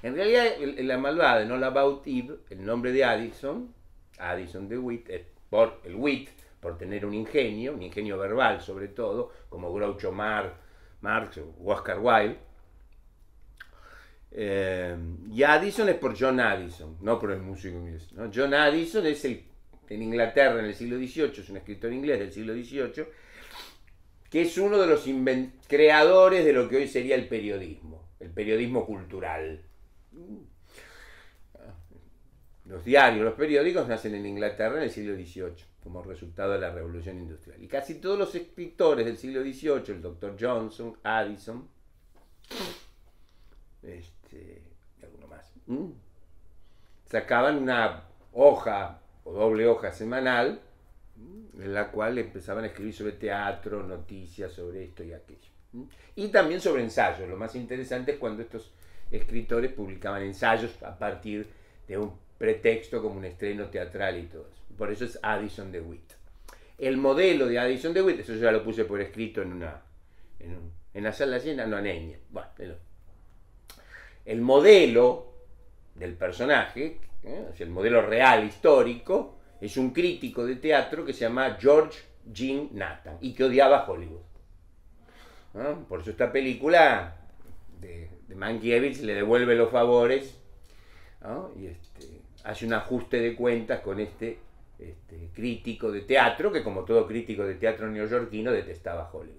En realidad, la malvada en All About Eve, el nombre de Addison, Addison de Wit, es por el wit, por tener un ingenio verbal sobre todo, como Groucho Marx o Oscar Wilde. Y Addison es por John Addison, no por el músico inglés, ¿no? John Addison es en Inglaterra en el siglo XVIII, es un escritor inglés del siglo XVIII, que es uno de los creadores de lo que hoy sería el periodismo cultural. Los diarios, los periódicos nacen en Inglaterra en el siglo XVIII, como resultado de la Revolución Industrial. Y casi todos los escritores del siglo XVIII, el Dr. Johnson, Addison, y alguno más, sacaban una hoja o doble hoja semanal en la cual empezaban a escribir sobre teatro, noticias sobre esto y aquello. Y también sobre ensayos. Lo más interesante es cuando estos escritores publicaban ensayos a partir de un pretexto como un estreno teatral y todo eso. Por eso es Addison de Wit. El modelo de Addison de Wit, eso ya lo puse por escrito en la sala llena, no, en bueno, el modelo del personaje, o sea, el modelo real, histórico, es un crítico de teatro que se llama George Jean Nathan y que odiaba Hollywood. ¿No? Por eso esta película de Mankiewicz le devuelve los favores, ¿no? Y hace un ajuste de cuentas con este crítico de teatro que, como todo crítico de teatro neoyorquino, detestaba Hollywood.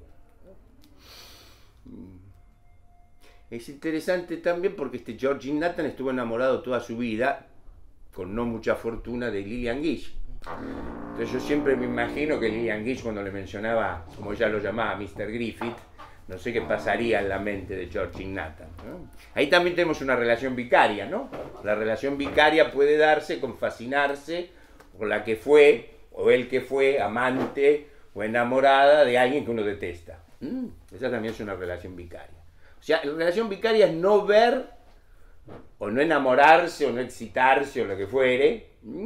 Es interesante también porque George Jean Nathan estuvo enamorado toda su vida, con no mucha fortuna, de Lillian Gish. Entonces yo siempre me imagino que Lillian Gish, cuando le mencionaba, como ella lo llamaba, Mr. Griffith, no sé qué pasaría en la mente de George Jean Nathan, ¿no? Ahí también tenemos una relación vicaria, ¿no? La relación vicaria puede darse con fascinarse con la que fue, o el que fue, amante o enamorada de alguien que uno detesta. Esa también es una relación vicaria. O sea, la relación vicaria es no ver, o no enamorarse, o no excitarse, o lo que fuere,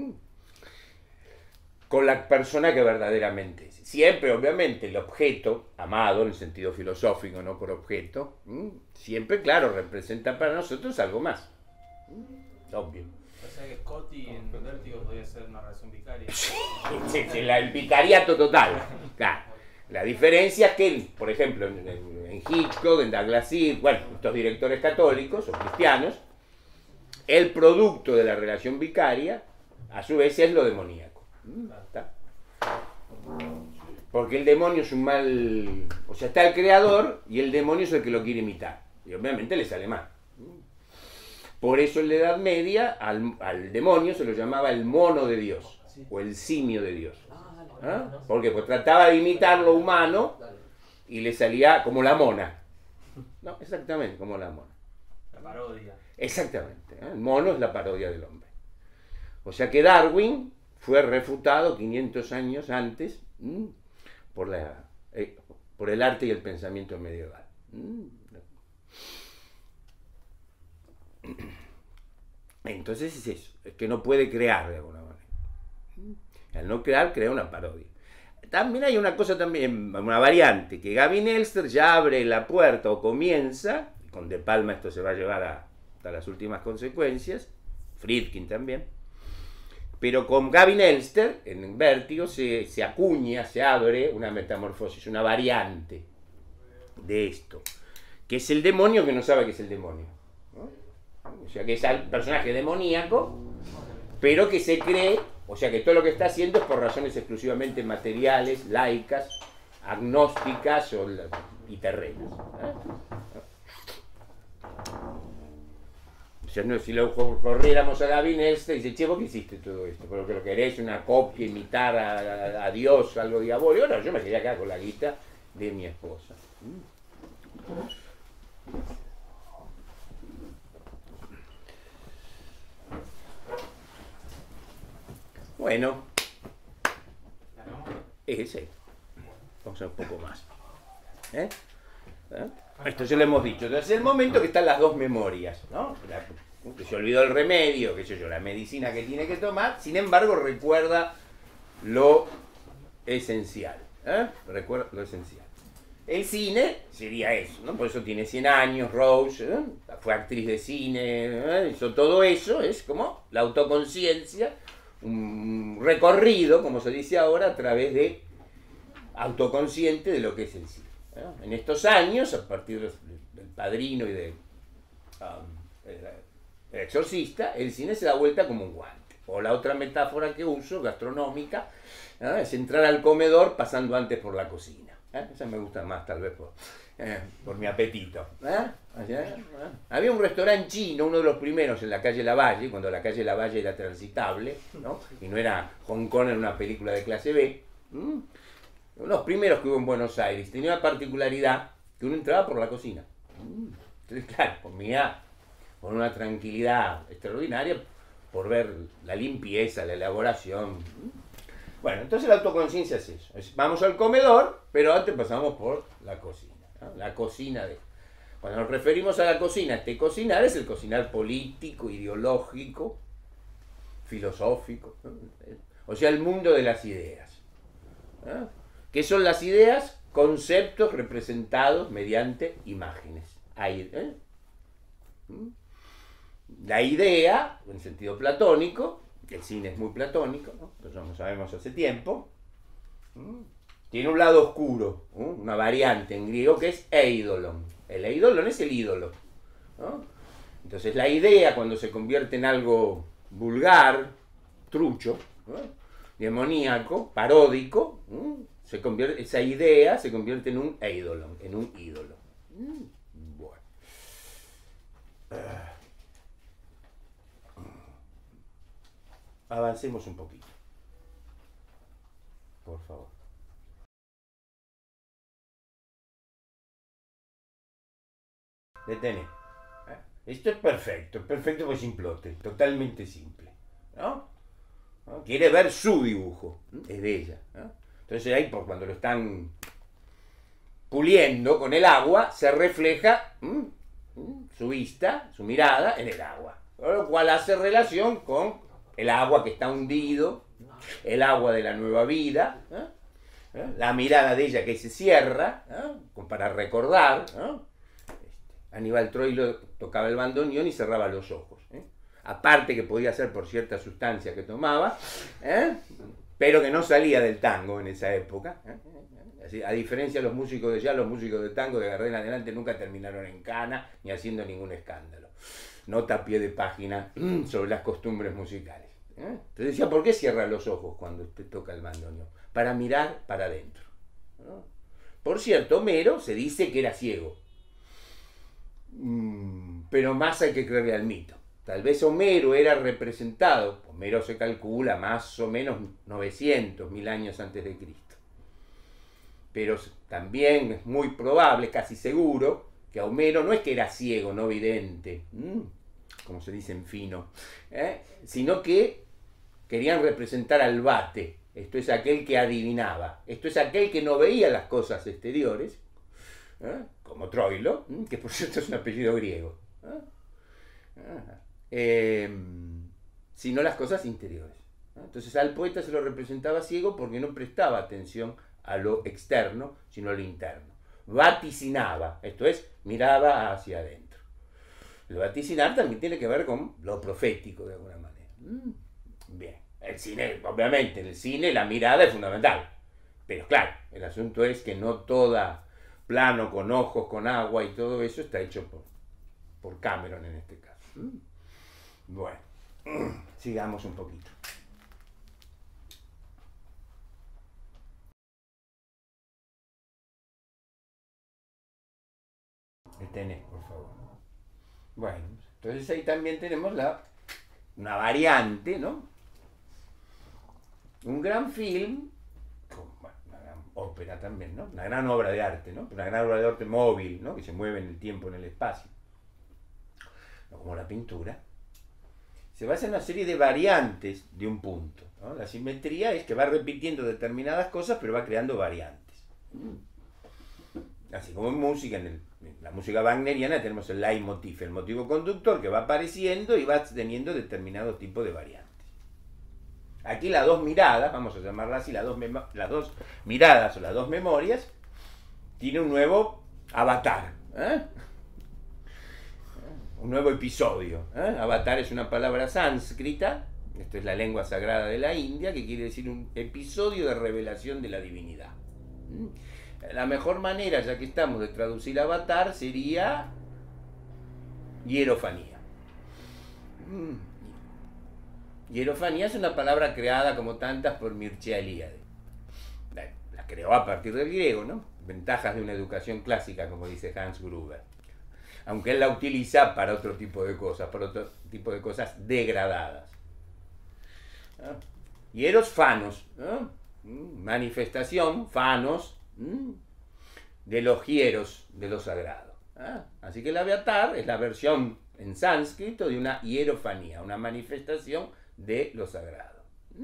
con la persona que verdaderamente es. Siempre, obviamente, el objeto, amado en el sentido filosófico, no por objeto, siempre, claro, representa para nosotros algo más. Obvio. O sea que Scotty en Vértigo podría ser una relación vicaria. Sí, el vicariato total. Claro. La diferencia es que, por ejemplo, en Hitchcock, en Douglas Sirk, bueno, estos directores católicos o cristianos, el producto de la relación vicaria, a su vez, es lo demoníaco. ¿Está? Porque el demonio es un mal... O sea, está el creador y el demonio es el que lo quiere imitar. Y obviamente le sale mal. Por eso en la Edad Media al demonio se lo llamaba el mono de Dios, o el simio de Dios. ¿Ah? ¿Por qué? Pues trataba de imitar lo humano y le salía como la mona. No, exactamente, como la mona. La parodia. Exactamente. El mono es la parodia del hombre. O sea que Darwin fue refutado 500 años antes por el arte y el pensamiento medieval. Entonces es eso, es que no puede crear de alguna manera. Al no crear, crea una parodia. También hay una cosa, una variante, que Gavin Elster ya abre la puerta o comienza, y con De Palma esto se va a llevar hasta las últimas consecuencias, Friedkin también, pero con Gavin Elster, en Vértigo, se acuña, se abre una metamorfosis, una variante de esto, que es el demonio que no sabe que es el demonio, ¿no? O sea, que es el personaje demoníaco, pero que se cree, o sea, que todo lo que está haciendo es por razones exclusivamente materiales, laicas, agnósticas y terrenas. O sea, no, si lo corriéramos a Gavin Elster, dice, che, ¿vos qué hiciste todo esto? Pero que lo querés, una copia, imitar a Dios, algo diabólico. No, yo me quería quedar con la guita de mi esposa. Bueno, ese. Vamos a un poco más. Esto ya lo hemos dicho. Entonces es el momento que están las dos memorias, ¿no? Que se olvidó el remedio, qué sé yo, la medicina que tiene que tomar, sin embargo recuerda lo esencial. Recuerda lo esencial. El cine sería eso, ¿no? Por eso tiene 100 años, Rose, fue actriz de cine, hizo todo eso, es como la autoconciencia, un recorrido, como se dice ahora, a través de autoconsciente de lo que es el cine. En estos años, a partir del Padrino y del El Exorcista, el cine se da vuelta como un guante. O la otra metáfora que uso, gastronómica, es entrar al comedor pasando antes por la cocina. Esa me gusta más, tal vez, por mi apetito. Había un restaurante chino, uno de los primeros en la calle Lavalle, cuando la calle Lavalle era transitable, ¿no? Y no era Hong Kong en una película de clase B. Uno de los primeros que hubo en Buenos Aires. Tenía una particularidad, que uno entraba por la cocina. Entonces, claro, comía con una tranquilidad extraordinaria por ver la limpieza, la elaboración. Bueno, entonces la autoconciencia es eso. Vamos al comedor, pero antes pasamos por la cocina, ¿no? La cocina de... Cuando nos referimos a la cocina, este cocinar es el cocinar político, ideológico, filosófico, ¿no? O sea, el mundo de las ideas, ¿no? ¿Qué son las ideas? Conceptos representados mediante imágenes. La idea, en sentido platónico, el cine es muy platónico, ¿no? Eso ya lo sabemos hace tiempo, tiene un lado oscuro, una variante en griego que es eidolon. El eidolon es el ídolo, ¿no? Entonces la idea, cuando se convierte en algo vulgar, trucho, ¿no? Demoníaco, paródico, esa idea se convierte en un eidolon, en un ídolo. Bueno. Avancemos un poquito, por favor. Detene. Esto es perfecto pues simplote, totalmente simple, ¿no? Quiere ver su dibujo, es de ella, ¿no? Entonces ahí, por cuando lo están puliendo con el agua, se refleja su vista, su mirada en el agua, lo cual hace relación con el agua que está hundido, el agua de la nueva vida, la mirada de ella que se cierra, para recordar. Aníbal Troilo tocaba el bandoneón y cerraba los ojos. Aparte que podía ser por cierta sustancia que tomaba, pero que no salía del tango en esa época. Así, a diferencia de los músicos de jazz, los músicos de tango de Gardel en adelante nunca terminaron en cana ni haciendo ningún escándalo. Nota a pie de página sobre las costumbres musicales. Entonces decía, ¿por qué cierra los ojos cuando usted toca el bandoneón? Para mirar para adentro. Por cierto, Homero se dice que era ciego. Pero más hay que creerle al mito. Tal vez Homero era representado, Homero se calcula más o menos 900, 1000 años antes de Cristo. Pero también es muy probable, casi seguro, que a Homero no es que era ciego, no vidente, como se dice en fino, sino que querían representar al vate. Esto es aquel que adivinaba, esto es aquel que no veía las cosas exteriores, como Troilo, que por cierto es un apellido griego, sino las cosas interiores. Entonces al poeta se lo representaba ciego porque no prestaba atención a lo externo, sino a lo interno. Vaticinaba, esto es, miraba hacia adentro. El vaticinar también tiene que ver con lo profético de alguna manera. Bien, el cine, obviamente, en el cine la mirada es fundamental, pero claro, el asunto es que no toda plano con ojos, con agua y todo eso está hecho por Cameron en este caso. Bueno, sigamos un poquito. Detenés, por favor. Bueno, entonces ahí también tenemos una variante, ¿no? Un gran film, una gran ópera también, ¿no? Una gran obra de arte, ¿no? Una gran obra de arte móvil, ¿no? Que se mueve en el tiempo, en el espacio. No como la pintura. Se basa en una serie de variantes de un punto, ¿no? La simetría es que va repitiendo determinadas cosas, pero va creando variantes. Así como en música, en la música wagneriana tenemos el leitmotiv, el motivo conductor que va apareciendo y va teniendo determinado tipo de variantes. Aquí las dos miradas, vamos a llamarlas así, las dos miradas o las dos memorias, tiene un nuevo avatar, un nuevo episodio. Avatar es una palabra sánscrita, esto es la lengua sagrada de la India, que quiere decir un episodio de revelación de la divinidad. La mejor manera, ya que estamos, de traducir avatar sería hierofanía. Hierofanía es una palabra creada como tantas por Mircea Eliade. La creó a partir del griego, ¿no? Ventajas de una educación clásica, como dice Hans Gruber. Aunque él la utiliza para otro tipo de cosas, degradadas. Hieros, fanos, ¿no? Manifestación, fanos, de los hieros, de lo sagrado. Así que el avatar es la versión en sánscrito de una hierofanía, una manifestación de lo sagrado.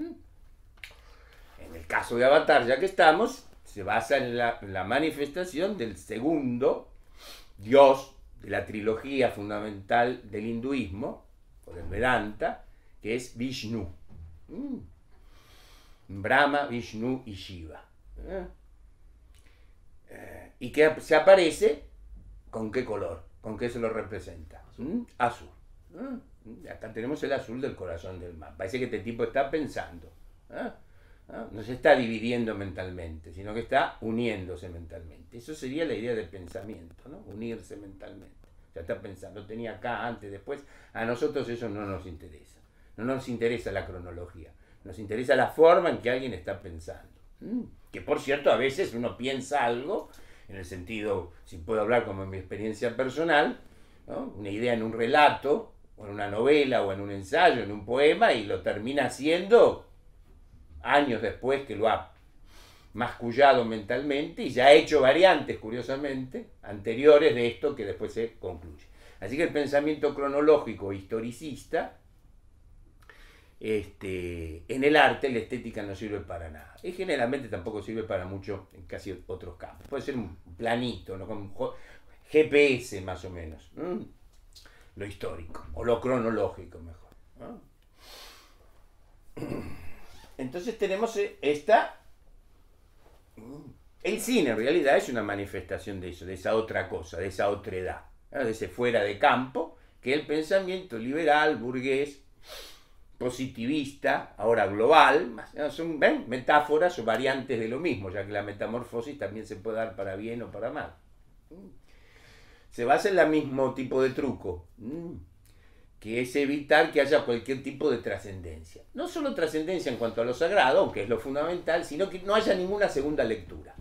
En el caso de Avatar, ya que estamos, se basa en la manifestación del segundo dios de la trilogía fundamental del hinduismo, o del Vedanta, que es Vishnu. Brahma, Vishnu y Shiva. ¿Y que se aparece? ¿Con qué color? ¿Con qué se lo representa? Azul. Acá tenemos el azul del corazón del mar. Parece que este tipo está pensando. No se está dividiendo mentalmente, sino que está uniéndose mentalmente. Eso sería la idea del pensamiento, ¿no? Unirse mentalmente. Ya está pensando, tenía acá, antes, después. A nosotros eso no nos interesa. No nos interesa la cronología. Nos interesa la forma en que alguien está pensando. Que por cierto, a veces uno piensa algo, en el sentido, si puedo hablar como en mi experiencia personal, ¿no? Una idea en un relato, o en una novela, o en un ensayo, en un poema, y lo termina haciendo años después que lo ha mascullado mentalmente y ya ha hecho variantes, curiosamente, anteriores de esto que después se concluye. Así que el pensamiento cronológico historicista, en el arte, la estética no sirve para nada. Y generalmente tampoco sirve para mucho en casi otros campos. Puede ser un planito, ¿no? Con GPS más o menos. Lo histórico, o lo cronológico mejor, ¿no? Entonces tenemos esta... El cine en realidad es una manifestación de eso, de esa otra cosa, de esa otredad, ¿no? De ese fuera de campo, que el pensamiento liberal, burgués, positivista, ahora global, son metáforas o variantes de lo mismo, ya que la metamorfosis también se puede dar para bien o para mal. Se basa en el mismo tipo de truco, que es evitar que haya cualquier tipo de trascendencia. No solo trascendencia en cuanto a lo sagrado, aunque es lo fundamental, sino que no haya ninguna segunda lectura.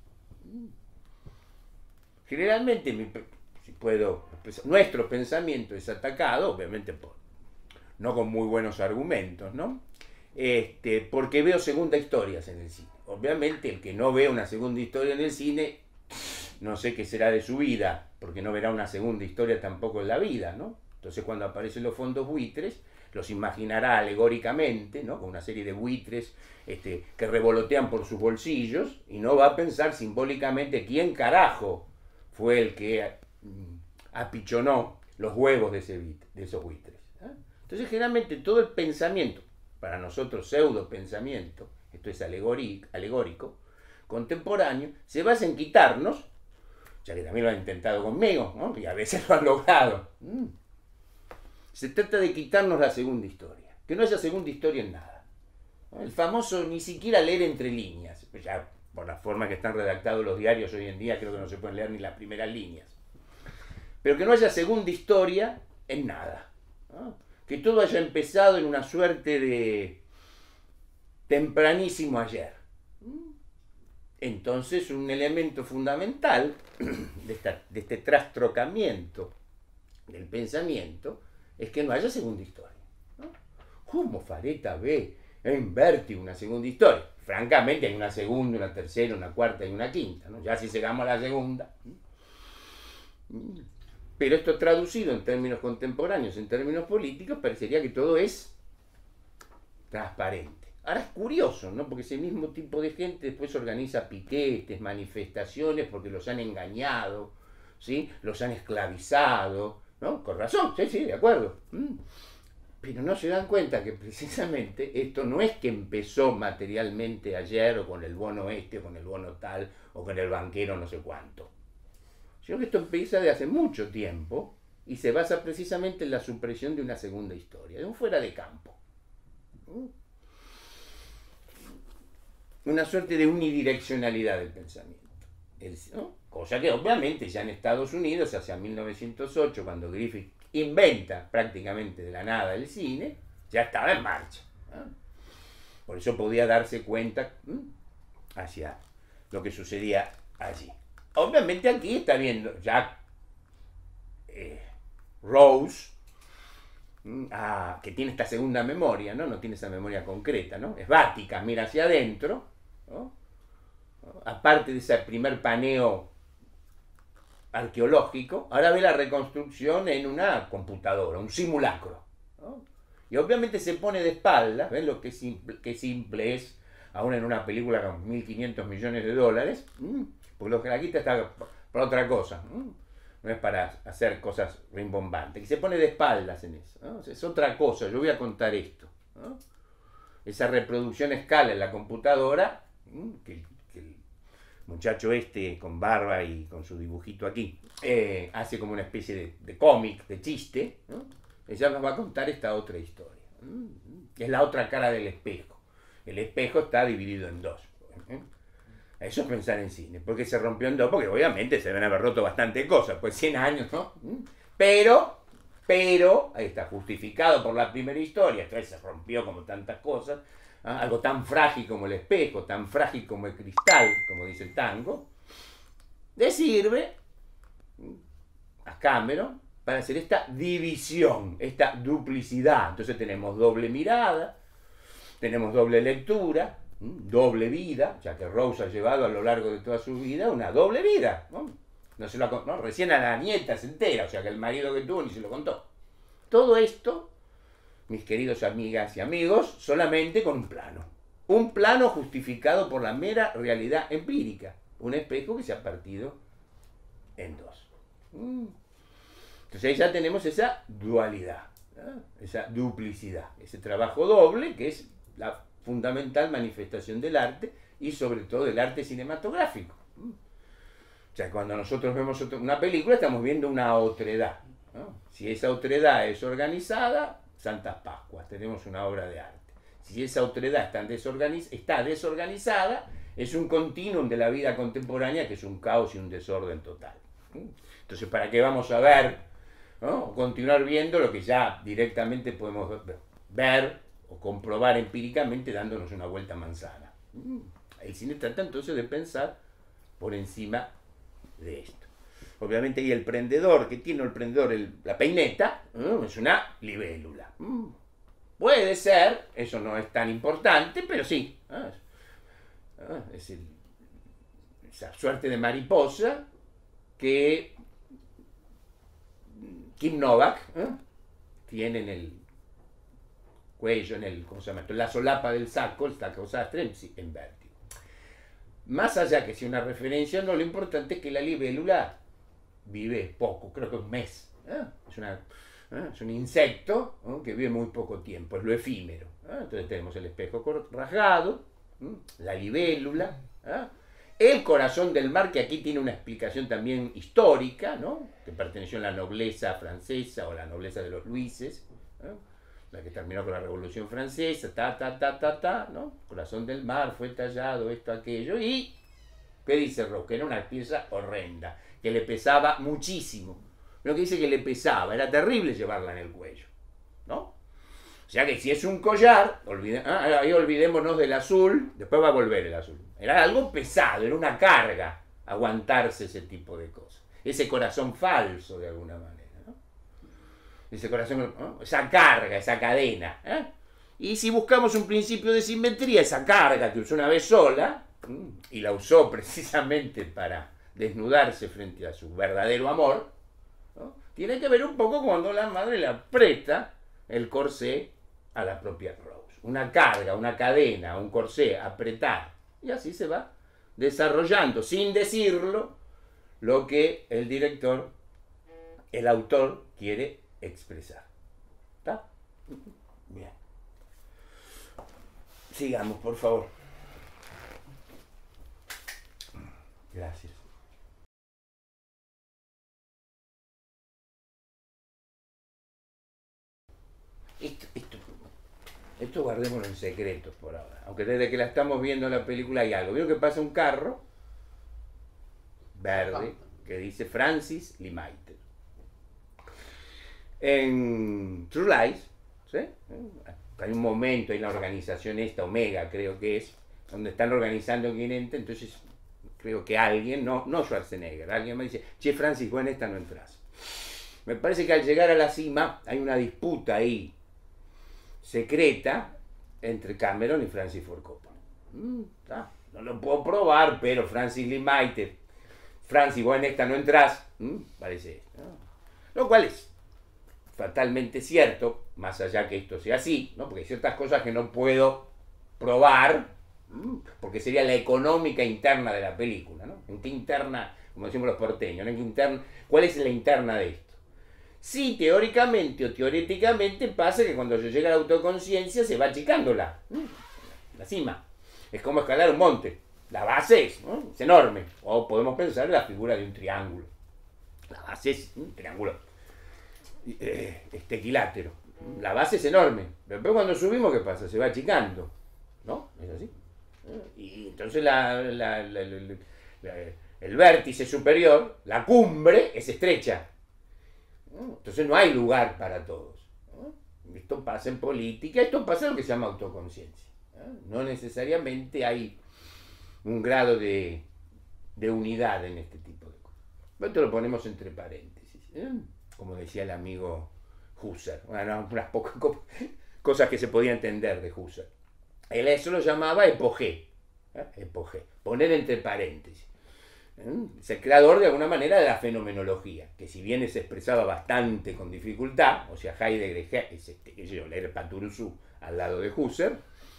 Generalmente, nuestro pensamiento es atacado, obviamente no con muy buenos argumentos, ¿no? Porque veo segunda historias en el cine. Obviamente el que no ve una segunda historia en el cine, no sé qué será de su vida, porque no verá una segunda historia tampoco en la vida, ¿no? Entonces cuando aparecen los fondos buitres, los imaginará alegóricamente, ¿no? Con una serie de buitres que revolotean por sus bolsillos, y no va a pensar simbólicamente quién carajo fue el que apichonó los huevos de esos buitres. Entonces generalmente todo el pensamiento, para nosotros pseudo pensamiento, esto es alegórico, contemporáneo, se basa en quitarnos, ya que también lo han intentado conmigo, ¿no? Y a veces lo han logrado. Se trata de quitarnos la segunda historia, que no haya segunda historia en nada. El famoso ni siquiera leer entre líneas, pues ya por la forma que están redactados los diarios hoy en día creo que no se pueden leer ni las primeras líneas. Pero que no haya segunda historia en nada, ¿no? Que todo haya empezado en una suerte de tempranísimo ayer. Entonces un elemento fundamental de este trastrocamiento del pensamiento es que no haya segunda historia, ¿no? ¿Cómo fareta ve en Vértigo una segunda historia? Francamente hay una segunda, una tercera, una cuarta y una quinta, ¿no? Ya si llegamos a la segunda. Pero esto traducido en términos contemporáneos, en términos políticos, parecería que todo es transparente. Ahora es curioso, ¿no? Porque ese mismo tipo de gente después organiza piquetes, manifestaciones, porque los han engañado, ¿sí? Los han esclavizado, ¿no? Con razón, sí, de acuerdo. Pero no se dan cuenta que precisamente esto no es que empezó materialmente ayer o con el bono este o con el bono tal o con el banquero no sé cuánto, sino que esto empieza de hace mucho tiempo y se basa precisamente en la supresión de una segunda historia, de un fuera de campo. Una suerte de unidireccionalidad del pensamiento. ¿No? Cosa que obviamente ya en Estados Unidos, hacia 1908, cuando Griffith inventa prácticamente de la nada el cine, ya estaba en marcha. ¿No? Por eso podía darse cuenta hacia lo que sucedía allí. Obviamente aquí está viendo ya Rose, que tiene esta segunda memoria, ¿no? No tiene esa memoria concreta, ¿no? Es vática, mira hacia adentro, ¿no? Aparte de ese primer paneo arqueológico, ahora ve la reconstrucción en una computadora, un simulacro, ¿no? Y obviamente se pone de espaldas, ¿ven lo que simple es, aún en una película con 1.500 millones de dólares, porque lo que la quita está para otra cosa, no es para hacer cosas rimbombantes, que se pone de espaldas en eso, ¿no? Es otra cosa, yo voy a contar esto, ¿no? Esa reproducción a escala en la computadora, que el muchacho este con barba y con su dibujito aquí, hace como una especie de cómic, de chiste, ¿no? Ella nos va a contar esta otra historia, que es la otra cara del espejo. El espejo está dividido en dos. Eso es pensar en cine. ¿Por qué se rompió en dos? Porque obviamente se deben haber roto bastante cosas, pues 100 años, ¿no? Pero, ahí está, justificado por la primera historia, entonces se rompió como tantas cosas, algo tan frágil como el espejo, tan frágil como el cristal, como dice el tango, le sirve a Cameron para hacer esta división, esta duplicidad. Entonces tenemos doble mirada, tenemos doble lectura, doble vida, ya que Rose ha llevado a lo largo de toda su vida una doble vida, ¿no? ¿No? Recién a la nieta se entera, o sea que el marido que tuvo ni se lo contó. Todo esto, mis queridos amigas y amigos, solamente con un plano justificado por la mera realidad empírica, un espejo que se ha partido en dos. Entonces ahí ya tenemos esa dualidad, ¿no? Esa duplicidad, ese trabajo doble que es la fundamental manifestación del arte y sobre todo del arte cinematográfico. O sea, cuando nosotros vemos una película estamos viendo una otredad, ¿no? Si esa otredad es organizada, Santas Pascuas, tenemos una obra de arte. Si esa otredad está desorganizada, es un continuum de la vida contemporánea que es un caos y un desorden total. Entonces, ¿para qué vamos a ver, ¿no? O continuar viendo lo que ya directamente podemos ver o comprobar empíricamente dándonos una vuelta manzana? El cine trata entonces de pensar por encima de esto. Obviamente ahí el prendedor, que tiene el prendedor, la peineta, es una libélula. Puede ser, eso no es tan importante, pero sí. Es esa suerte de mariposa que Kim Novak tiene en el cuello, ¿cómo se llama esto? La solapa del saco, está causada en Vértigo. Más allá que sea una referencia, no, lo importante es que la libélula vive poco, creo que un mes. Es un insecto, ¿no? Que vive muy poco tiempo, es lo efímero. Entonces tenemos el espejo rasgado, la libélula, el corazón del mar, que aquí tiene una explicación también histórica, ¿no? Que perteneció a la nobleza francesa o la nobleza de los Luises, la que terminó con la Revolución Francesa, ¿no? Corazón del mar, fue tallado, esto, aquello, y ¿qué dice Rose? Que era una pieza horrenda, que le pesaba muchísimo. Lo que dice que le pesaba, era terrible llevarla en el cuello, ¿no? O sea que si es un collar, ahí olvidémonos del azul, después va a volver el azul. Era algo pesado, era una carga aguantarse ese tipo de cosas. Ese corazón falso de alguna manera, ¿no? Ese corazón, ¿no? Esa carga, esa cadena. Y si buscamos un principio de simetría, esa carga que usó una vez sola, y la usó precisamente para desnudarse frente a su verdadero amor, ¿no? Tiene que ver un poco cuando la madre le aprieta el corsé a la propia Rose. Una carga, una cadena, un corsé, apretar. Y así se va desarrollando, sin decirlo, lo que el director, el autor, quiere expresar. ¿Está? Bien. Sigamos, por favor. Gracias. Esto guardémoslo en secreto por ahora. Aunque desde que la estamos viendo en la película hay algo. Veo que pasa un carro verde que dice Francis Lemaitre. En True Lies, ¿sí? Hay un momento, hay la organización esta, Omega creo que es, donde están organizando quién entra, entonces creo que alguien, no Schwarzenegger, alguien me dice, che Francis, vos en esta no entras. Me parece que al llegar a la cima hay una disputa ahí secreta entre Cameron y Francis Ford Coppola. No lo puedo probar, pero Francis Lemaitre, Francis, vos en esta no entrás, parece, ¿no? Lo cual es fatalmente cierto, más allá que esto sea así, ¿no? Porque hay ciertas cosas que no puedo probar, porque sería la económica interna de la película, ¿no? ¿En qué interna, como decimos los porteños, ¿en qué interna, cuál es la interna de esto? Sí, teóricamente o teoréticamente pasa que cuando se llega a la autoconciencia se va achicando la cima. Es como escalar un monte. La base es enorme. O podemos pensar en la figura de un triángulo. La base es un triángulo equilátero. La base es enorme. Pero después cuando subimos, ¿qué pasa? Se va achicando. ¿No? Es así. Y entonces el vértice superior, la cumbre, es estrecha. Entonces no hay lugar para todos. Esto pasa en política, esto pasa en lo que se llama autoconciencia. No necesariamente hay un grado de unidad en este tipo de cosas. Esto lo ponemos entre paréntesis, como decía el amigo Husserl. Bueno, unas pocas cosas que se podía entender de Husserl. Él eso lo llamaba epogé. Epogé, poner entre paréntesis. Es el creador de alguna manera de la fenomenología, que si bien se expresaba bastante con dificultad, o sea, Heidegger, leer Paturuzú al lado de Husserl,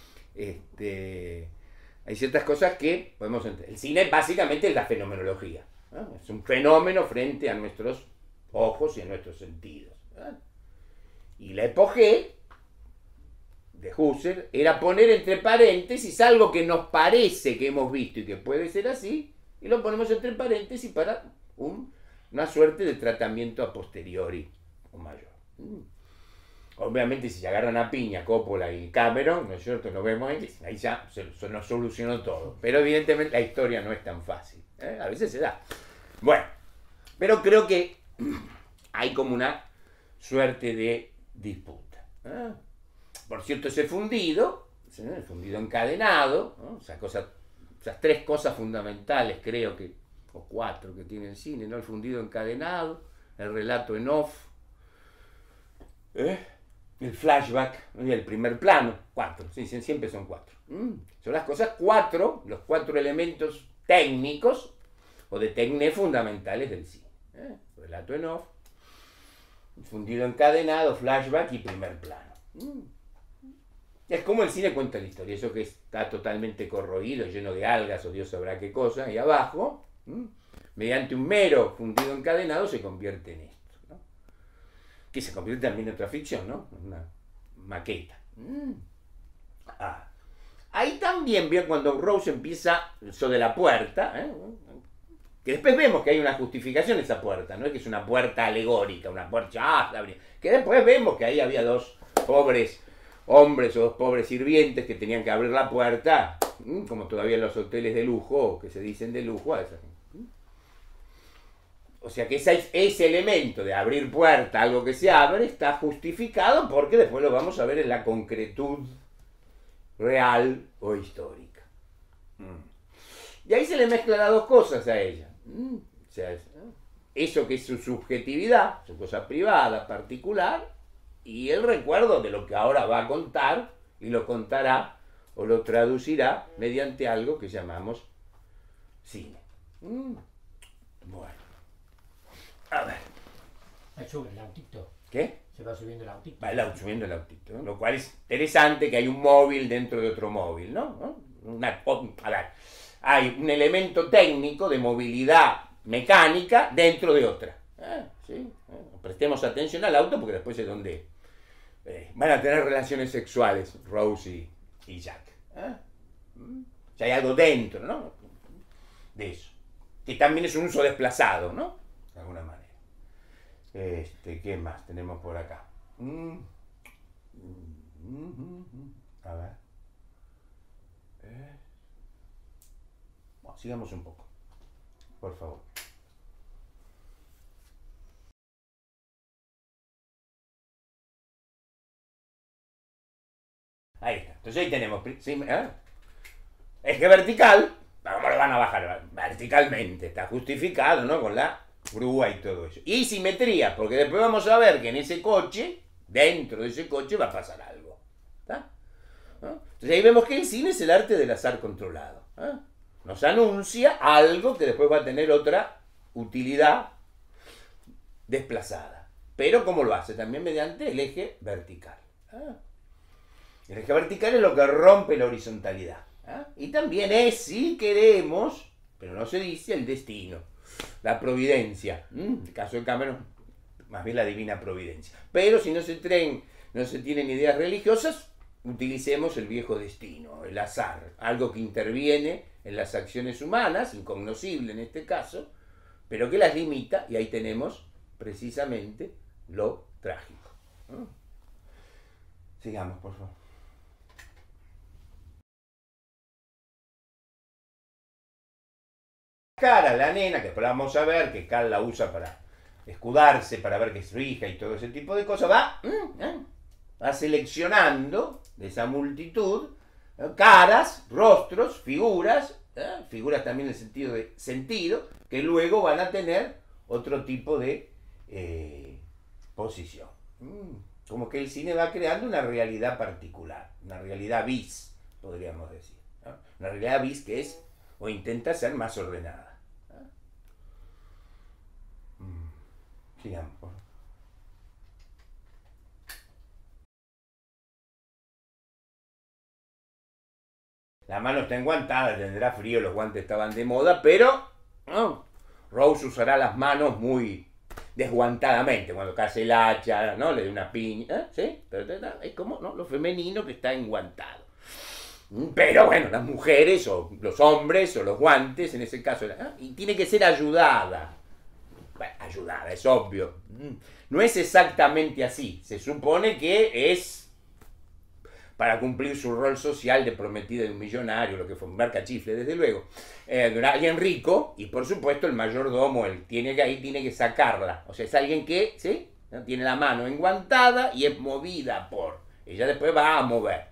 hay ciertas cosas que podemos entender. El cine básicamente es la fenomenología, ¿no? Es un fenómeno frente a nuestros ojos y a nuestros sentidos, ¿no? Y la epogé de Husserl era poner entre paréntesis algo que nos parece que hemos visto y que puede ser así, y lo ponemos entre paréntesis para una suerte de tratamiento a posteriori o mayor. Obviamente si se agarran a piña Coppola y Cameron, ¿no es cierto? Nos vemos ahí ya se nos solucionó todo. Pero evidentemente la historia no es tan fácil. A veces se da. Bueno, pero creo que hay como una suerte de disputa. Por cierto, ese fundido, el fundido encadenado, ¿no? Esas tres cosas fundamentales, creo que, o cuatro que tiene el cine, ¿no? El fundido encadenado, el relato en off, el flashback y el primer plano. Cuatro, sí, siempre son cuatro. Son las cosas cuatro, los cuatro elementos técnicos o de técnica fundamentales del cine. Relato en off, fundido encadenado, flashback y primer plano. Es como el cine cuenta la historia, eso que está totalmente corroído, lleno de algas o Dios sabrá qué cosa, y abajo, mediante un mero fundido encadenado, se convierte en esto, ¿no? Que se convierte también en otra ficción, ¿no? Una maqueta. Ahí también veo cuando Rose empieza eso de la puerta, que después vemos que hay una justificación de esa puerta, no es que es una puerta alegórica, una puerta, que después vemos que ahí había dos pobres hombres o dos pobres sirvientes que tenían que abrir la puerta, como todavía en los hoteles de lujo, que se dicen de lujo. O sea que ese elemento de abrir puerta, algo que se abre, está justificado porque después lo vamos a ver en la concretud real o histórica. Y ahí se le mezclan las dos cosas a ella. O sea, eso que es su subjetividad, su cosa privada, particular, y el recuerdo de lo que ahora va a contar, y lo contará o lo traducirá mediante algo que llamamos cine. Bueno. A ver. Ahí sube el autito. ¿Qué? Se va subiendo el autito. Va subiendo el autito, ¿no? Lo cual es interesante que hay un móvil dentro de otro móvil, ¿no? A ver, hay un elemento técnico de movilidad mecánica dentro de otra. ¿Sí? Prestemos atención al auto porque después es donde van a tener relaciones sexuales Rose y Jack. O sea, hay algo dentro, ¿no? De eso. Que también es un uso desplazado, ¿no? De alguna manera. ¿Qué más tenemos por acá? A ver. Bueno, sigamos un poco. Por favor. Ahí está. Entonces ahí tenemos. ¿Sí? Eje vertical. ¿Cómo lo van a bajar? Verticalmente. Está justificado, ¿no? Con la grúa y todo eso. Y simetría, porque después vamos a ver que en ese coche, dentro de ese coche, va a pasar algo. ¿Está? ¿No? Entonces ahí vemos que el cine es el arte del azar controlado. Nos anuncia algo que después va a tener otra utilidad desplazada. Pero ¿cómo lo hace? También mediante el eje vertical. El eje vertical es lo que rompe la horizontalidad. Y también es, si queremos, pero no se dice, el destino, la providencia. En el caso de Cameron, más bien la divina providencia. Pero si no se tienen ideas religiosas, utilicemos el viejo destino, el azar, algo que interviene en las acciones humanas, incognoscible en este caso, pero que las limita, y ahí tenemos precisamente lo trágico. Sigamos, por favor. Cara, la nena, que después vamos a ver, que Cal la usa para escudarse, para ver que es su hija y todo ese tipo de cosas, va seleccionando de esa multitud caras, rostros, figuras también en el sentido de sentido, que luego van a tener otro tipo de posición. Como que el cine va creando una realidad particular, una realidad bis, podríamos decir, ¿no? Una realidad bis que es, o intenta ser más ordenada. Sigamos. La mano está enguantada, tendrá frío, los guantes estaban de moda, pero Rose usará las manos muy desguantadamente, cuando case el hacha, ¿no? Le dé una piña, ¿sí? Pero es como, ¿no? Lo femenino que está enguantado. Pero bueno, las mujeres o los hombres o los guantes, en ese caso, y tiene que ser ayudada. Bueno, ayudada, es obvio. No es exactamente así. Se supone que es para cumplir su rol social de prometida de un millonario, lo que fue un mercachifle, desde luego. De alguien rico, y por supuesto el mayordomo, él tiene que sacarla. O sea, es alguien que, ¿sí? Tiene la mano enguantada y es movida por. Ella después va a mover.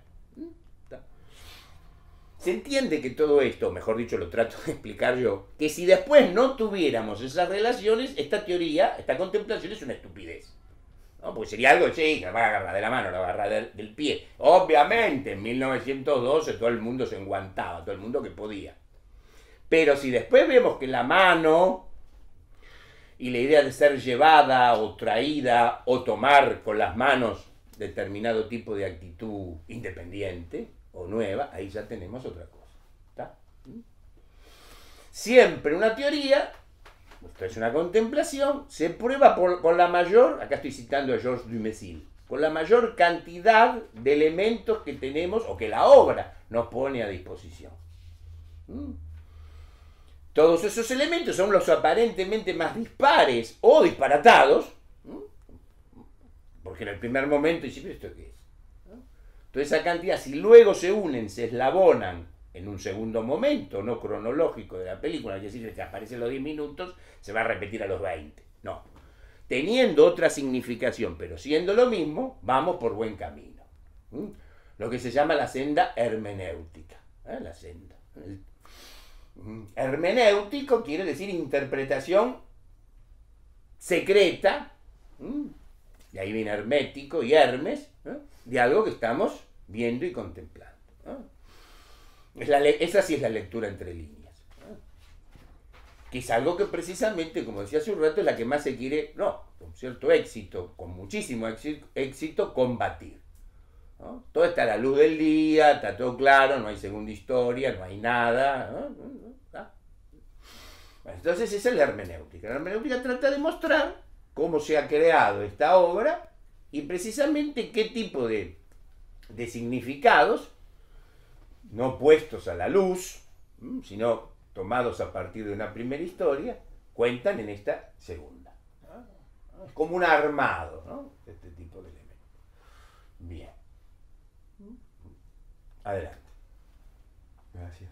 Se entiende que todo esto, mejor dicho, lo trato de explicar yo, que si después no tuviéramos esas relaciones, esta teoría, esta contemplación es una estupidez. ¿No? Porque sería algo, sí, la va a agarrar de la mano, la va a agarrar del pie. Obviamente, en 1912 todo el mundo se enguantaba, todo el mundo que podía. Pero si después vemos que la mano y la idea de ser llevada o traída o tomar con las manos determinado tipo de actitud independiente o nueva, ahí ya tenemos otra cosa. ¿Está? Siempre una teoría, esto es una contemplación, se prueba con la mayor, acá estoy citando a Georges Dumézil, con la mayor cantidad de elementos que tenemos o que la obra nos pone a disposición. Todos esos elementos son los aparentemente más dispares o disparatados, porque en el primer momento dice, ¿pero esto qué es? Toda esa cantidad, si luego se unen, se eslabonan en un segundo momento, no cronológico de la película, es decir, que aparecen los 10 minutos, se va a repetir a los 20. No. Teniendo otra significación, pero siendo lo mismo, vamos por buen camino. Lo que se llama la senda hermenéutica. La senda. Hermenéutico quiere decir interpretación secreta, y ahí viene hermético y Hermes, de algo que estamos viendo y contemplando. Esa sí es la lectura entre líneas. Que es algo que precisamente, como decía hace un rato, es la que más se quiere, con cierto éxito, con muchísimo éxito, combatir. Todo está a la luz del día, está todo claro, no hay segunda historia, no hay nada. Entonces esa es la hermenéutica. La hermenéutica trata de mostrar cómo se ha creado esta obra Y precisamente qué tipo de significados, no puestos a la luz, sino tomados a partir de una primera historia, cuentan en esta segunda. Es como un armado, ¿no? Este tipo de elementos. Bien. Adelante. Gracias.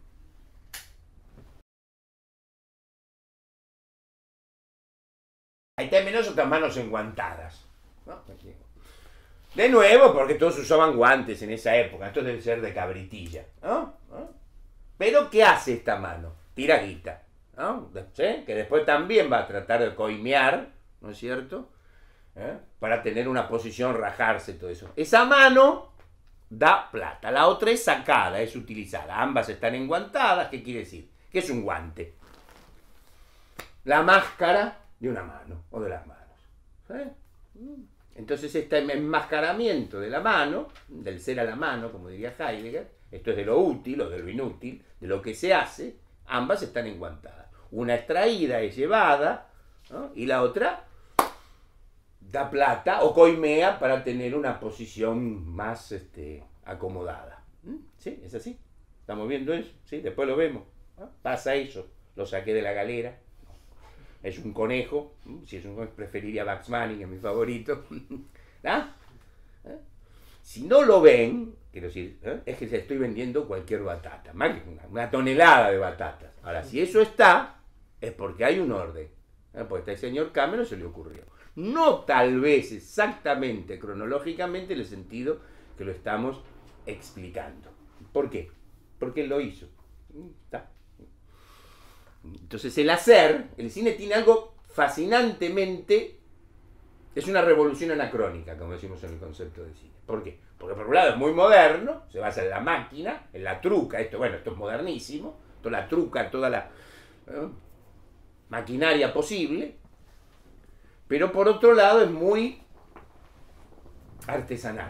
Hay también otras manos enguantadas, ¿no? De nuevo, porque todos usaban guantes en esa época, esto debe ser de cabritilla, ¿no? Pero ¿qué hace esta mano? Tira guita, ¿no? ¿Sí? Que después también va a tratar de coimear, ¿no es cierto? Para tener una posición, rajarse, todo eso. Esa mano da plata, la otra es sacada, es utilizada. Ambas están enguantadas, ¿qué quiere decir? Que es un guante. La máscara de una mano o de las manos. Entonces este enmascaramiento de la mano, del ser a la mano, como diría Heidegger, esto es de lo útil o de lo inútil, de lo que se hace, ambas están enguantadas. Una es traída, es llevada, ¿no? Y la otra da plata o coimea para tener una posición más acomodada. ¿Sí? ¿Es así? ¿Estamos viendo eso? ¿Sí? Después lo vemos. Pasa eso. Lo saqué de la galera. Es un conejo. Si es un conejo, preferiría Bugs Bunny, que es mi favorito. ¿Ah? Si no lo ven, quiero decir, es que se estoy vendiendo cualquier batata. Más que una tonelada de batatas. Ahora, si eso está, es porque hay un orden. Porque al señor Cameron se le ocurrió. No tal vez exactamente, cronológicamente, en el sentido que lo estamos explicando. ¿Por qué? Porque él lo hizo. ¿Está? Entonces el hacer, el cine tiene algo fascinantemente, es una revolución anacrónica, como decimos en el concepto de cine. ¿Por qué? Porque por un lado es muy moderno, se basa en la máquina, en la truca, esto es modernísimo, toda la truca, toda la maquinaria posible, pero por otro lado es muy artesanal.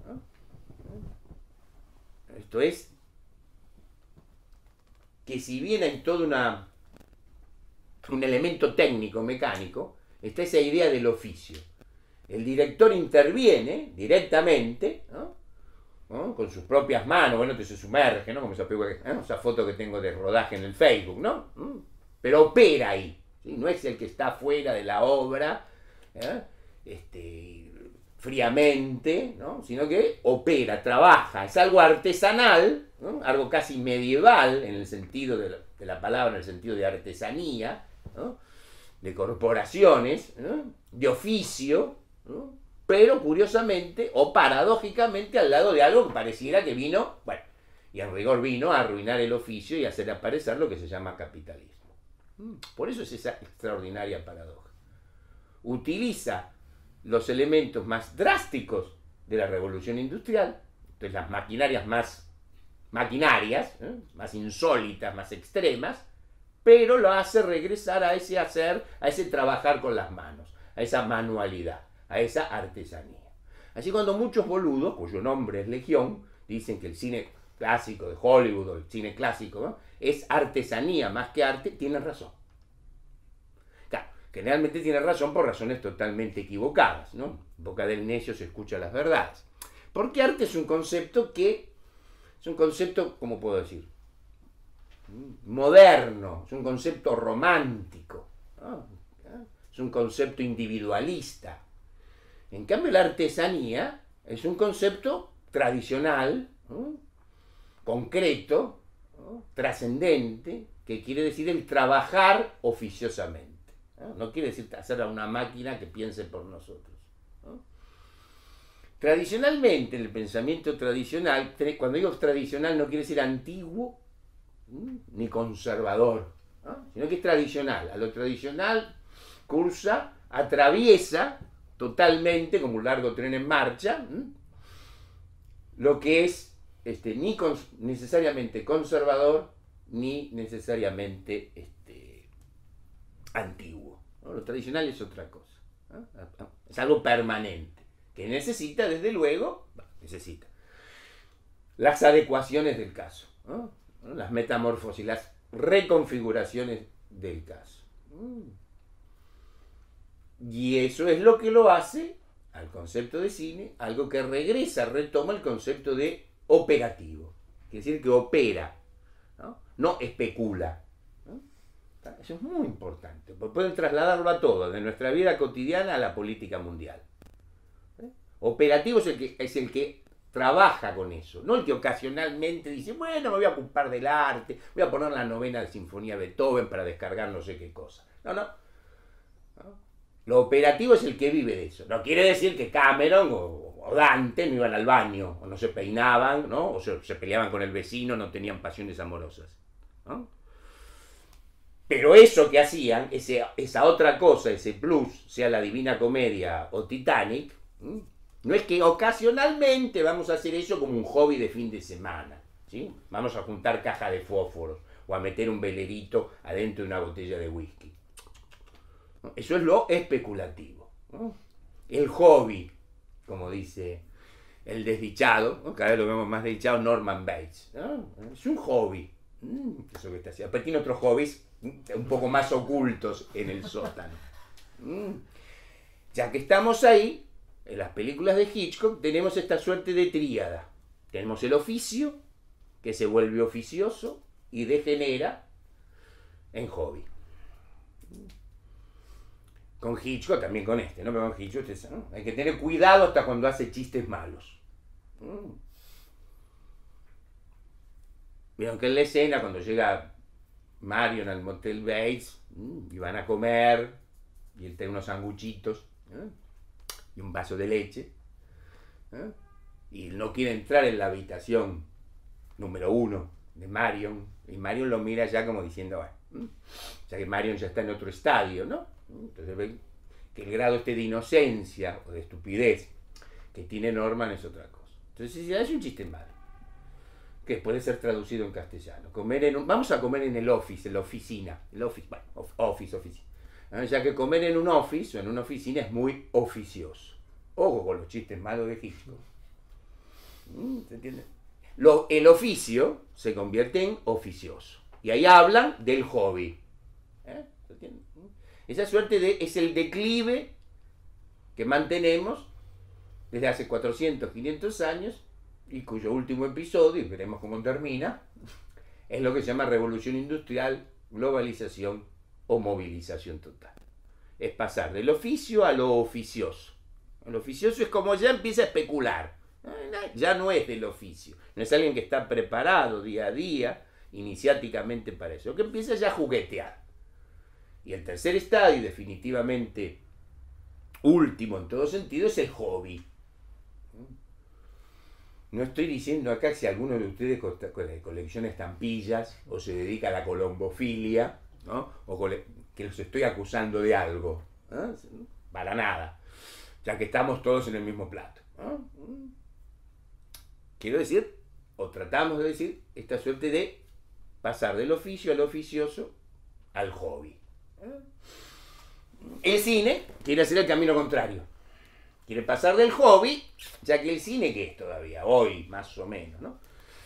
Esto es que si bien hay todo un elemento técnico, mecánico, está esa idea del oficio. El director interviene directamente, ¿no? Con sus propias manos, bueno, se sumerge, ¿no? Como esa foto que tengo de rodaje en el Facebook, ¿no? Pero opera ahí, ¿sí? No es el que está fuera de la obra, fríamente, ¿no? Sino que opera, trabaja, es algo artesanal, ¿no? Algo casi medieval en el sentido de la palabra, en el sentido de artesanía, ¿no? De corporaciones, ¿no? De oficio, ¿no? Pero curiosamente o paradójicamente al lado de algo que pareciera que vino, bueno, y en rigor vino a arruinar el oficio y a hacer aparecer lo que se llama capitalismo. Por eso es esa extraordinaria paradoja. Utiliza los elementos más drásticos de la revolución industrial, entonces las maquinarias más insólitas, más extremas, pero lo hace regresar a ese hacer, a ese trabajar con las manos, a esa manualidad, a esa artesanía. Así cuando muchos boludos, cuyo nombre es legión, dicen que el cine clásico de Hollywood o el cine clásico, ¿no?, es artesanía más que arte, tienen razón. Claro, generalmente tienen razón por razones totalmente equivocadas, ¿no? En boca del necio se escuchan las verdades. Porque arte es un concepto ¿cómo puedo decir?, moderno, es un concepto romántico, ¿no? Es un concepto individualista. En cambio la artesanía es un concepto tradicional, ¿no?, concreto, ¿no?, trascendente, que quiere decir el trabajar oficiosamente, ¿no? No quiere decir hacer a una máquina que piense por nosotros, ¿no? Tradicionalmente, en el pensamiento tradicional, cuando digo tradicional no quiere decir antiguo ni conservador, ¿no?, sino que es tradicional. A lo tradicional atraviesa totalmente, como un largo tren en marcha, lo que es ni necesariamente conservador ni necesariamente antiguo, ¿no? Lo tradicional es otra cosa, ¿no? Es algo permanente que necesita, desde luego, las adecuaciones del caso, ¿no? Las metamorfosis, las reconfiguraciones del caso. Y eso es lo que lo hace al concepto de cine algo que retoma el concepto de operativo. Quiere decir que opera, no especula. ¿No? Eso es muy importante, porque pueden trasladarlo a todo, de nuestra vida cotidiana a la política mundial. Operativo es el que trabaja con eso, no el que ocasionalmente dice, bueno, me voy a ocupar del arte, voy a poner la novena de Sinfonía de Beethoven para descargar no sé qué cosa. No. Lo operativo es el que vive de eso. No quiere decir que Cameron o Dante no iban al baño, o no se peinaban, ¿no? O se peleaban con el vecino, no tenían pasiones amorosas, ¿no? Pero eso que hacían, esa otra cosa, ese plus, sea la Divina Comedia o Titanic, no es que ocasionalmente vamos a hacer eso como un hobby de fin de semana, ¿sí? Vamos a juntar caja de fósforos o a meter un velerito adentro de una botella de whisky. Eso es lo especulativo, ¿no? El hobby, como dice el desdichado, ¿no? Cada vez lo vemos más desdichado, Norman Bates, ¿no? Es un hobby. Eso que está haciendo. Pero tiene otros hobbies un poco más ocultos en el sótano. Ya que estamos ahí, en las películas de Hitchcock tenemos esta suerte de tríada. Tenemos el oficio, que se vuelve oficioso y degenera en hobby. Con Hitchcock, también con este, ¿no? Pero con Hitchcock ¿no? Hay que tener cuidado hasta cuando hace chistes malos. Vieron que en la escena, cuando llega Marion al Motel Bates, y van a comer, y él tiene unos sanguchitos, y un vaso de leche, y no quiere entrar en la habitación número 1 de Marion, y Marion lo mira ya como diciendo, bueno, ya que Marion ya está en otro estadio, ¿no? Entonces ven que el grado de inocencia o de estupidez que tiene Norman es otra cosa. Entonces ya es un chiste malo, que puede ser traducido en castellano. Vamos a comer en el office, en la oficina. Oficina. Ya que comer en un office o en una oficina es muy oficioso. Ojo con los chistes malos de Hitchcock. ¿Se entiende? El oficio se convierte en oficioso. Y ahí hablan del hobby. ¿Se entiende? Esa suerte es el declive que mantenemos desde hace 400, 500 años, y cuyo último episodio, y veremos cómo termina, es lo que se llama revolución industrial, globalización o movilización total. Es pasar del oficio a lo oficioso. El oficioso es como ya empieza a especular. Ya no es del oficio. No es alguien que está preparado día a día, iniciáticamente para eso. Que empieza ya a juguetear. Y el tercer estadio, definitivamente último en todo sentido, es el hobby. No estoy diciendo acá si alguno de ustedes colecciona estampillas o se dedica a la colombofilia, ¿no? O que los estoy acusando de algo. Para nada. Ya que estamos todos en el mismo plato. Quiero decir, o tratamos de decir, esta suerte de pasar del oficio al oficioso al hobby. El cine quiere hacer el camino contrario. Quiere pasar del hobby, ya que el cine, ¿qué es todavía? Hoy, más o menos, ¿no?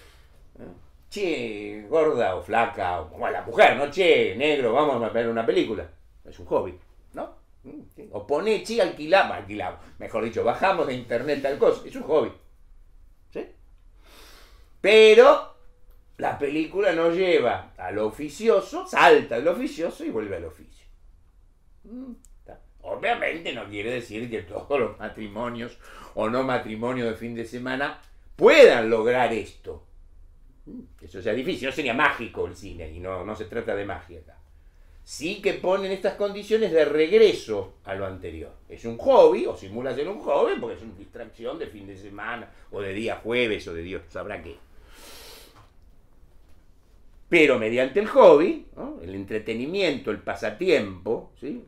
Che, gorda o flaca, o la mujer, ¿no? Che, negro, vamos a ver una película. Es un hobby, ¿no? O pone, che, alquilamos, mejor dicho, bajamos de internet tal cosa. Es un hobby. ¿Sí? Pero la película nos lleva a lo oficioso, salta de lo oficioso y vuelve al oficio. Obviamente no quiere decir que todos los matrimonios o no matrimonios de fin de semana puedan lograr esto. Eso sea difícil, no sería mágico el cine, y no se trata de magia acá. Sí que ponen estas condiciones de regreso a lo anterior. Es un hobby, o simula ser un hobby, porque es una distracción de fin de semana, o de día jueves, o de Dios sabrá qué. Pero mediante el hobby, ¿no? El entretenimiento, el pasatiempo, ¿sí?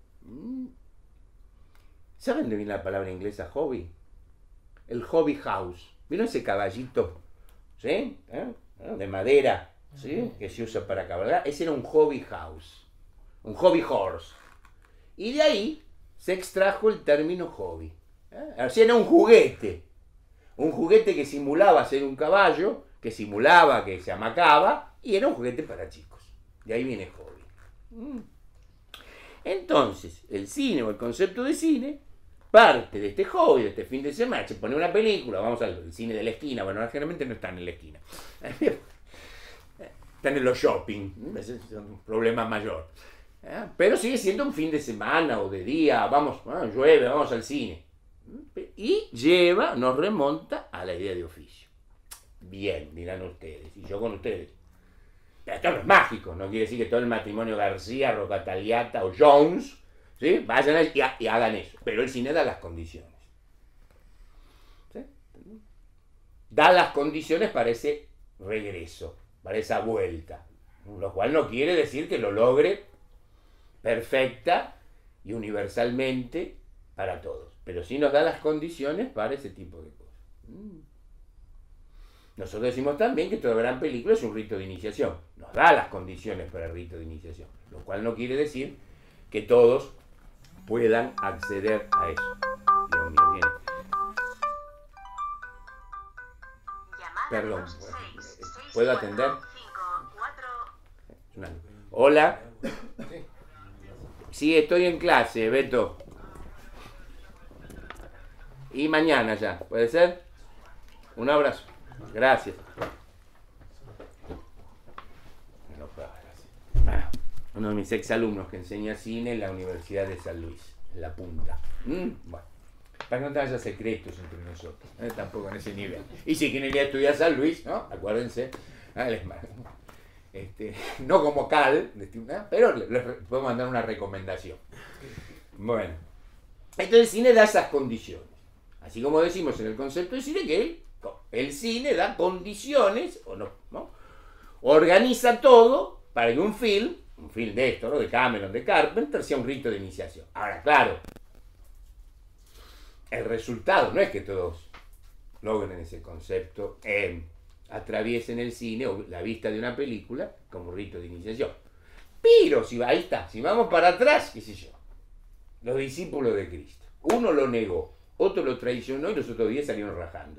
¿Saben de viene la palabra inglesa hobby? El hobby house. ¿Vieron ese caballito? ¿Sí? De madera, ¿sí? Que se usa para cabalgar. Ese era un hobby house. Un hobby horse. Y de ahí se extrajo el término hobby. O sea, era un juguete. Un juguete que simulaba ser un caballo, que simulaba que se amacaba, y era un juguete para chicos. De ahí viene hobby. Entonces, el cine o el concepto de cine parte de este hobby, de este fin de semana, se pone una película, vamos al cine de la esquina, bueno, generalmente no están en la esquina, están en los shopping, ese es un problema mayor. Pero sigue siendo un fin de semana o de día, vamos, llueve, vamos al cine. Y nos remonta a la idea de oficio. Bien, dirán ustedes, y yo con ustedes. Pero esto no es mágico, no quiere decir que todo el matrimonio García, Rocataliata o Jones, ¿sí? Vayan y hagan eso. Pero el cine da las condiciones. ¿Sí? Da las condiciones para ese regreso, para esa vuelta. Lo cual no quiere decir que lo logre perfecta y universalmente para todos. Pero sí nos da las condiciones para ese tipo de cosas. Nosotros decimos también que toda gran película es un rito de iniciación. Nos da las condiciones para el rito de iniciación. Lo cual no quiere decir que todos puedan acceder a eso. Dios mío, viene. Perdón, ¿puedo atender? Hola. Sí, estoy en clase, Beto. Y mañana ya, ¿puede ser? Un abrazo. Gracias. Uno de mis exalumnos que enseña cine en la Universidad de San Luis, en La Punta. Bueno, para que no te haya secretos entre nosotros, tampoco en ese nivel. Y si quieren ir a estudiar a San Luis, ¿no? Acuérdense, no como Cal, pero les puedo mandar una recomendación. Bueno, entonces el cine da esas condiciones. Así como decimos en el concepto de cine que el cine da condiciones, o no, organiza todo para que un film de esto, ¿no? De Cameron, de Carpenter, sea un rito de iniciación. Ahora, claro, el resultado no es que todos logren ese concepto, atraviesen el cine o la vista de una película como rito de iniciación. Pero, ahí está, si vamos para atrás, qué sé yo, los discípulos de Cristo, uno lo negó, otro lo traicionó y los otros 10 salieron rajando.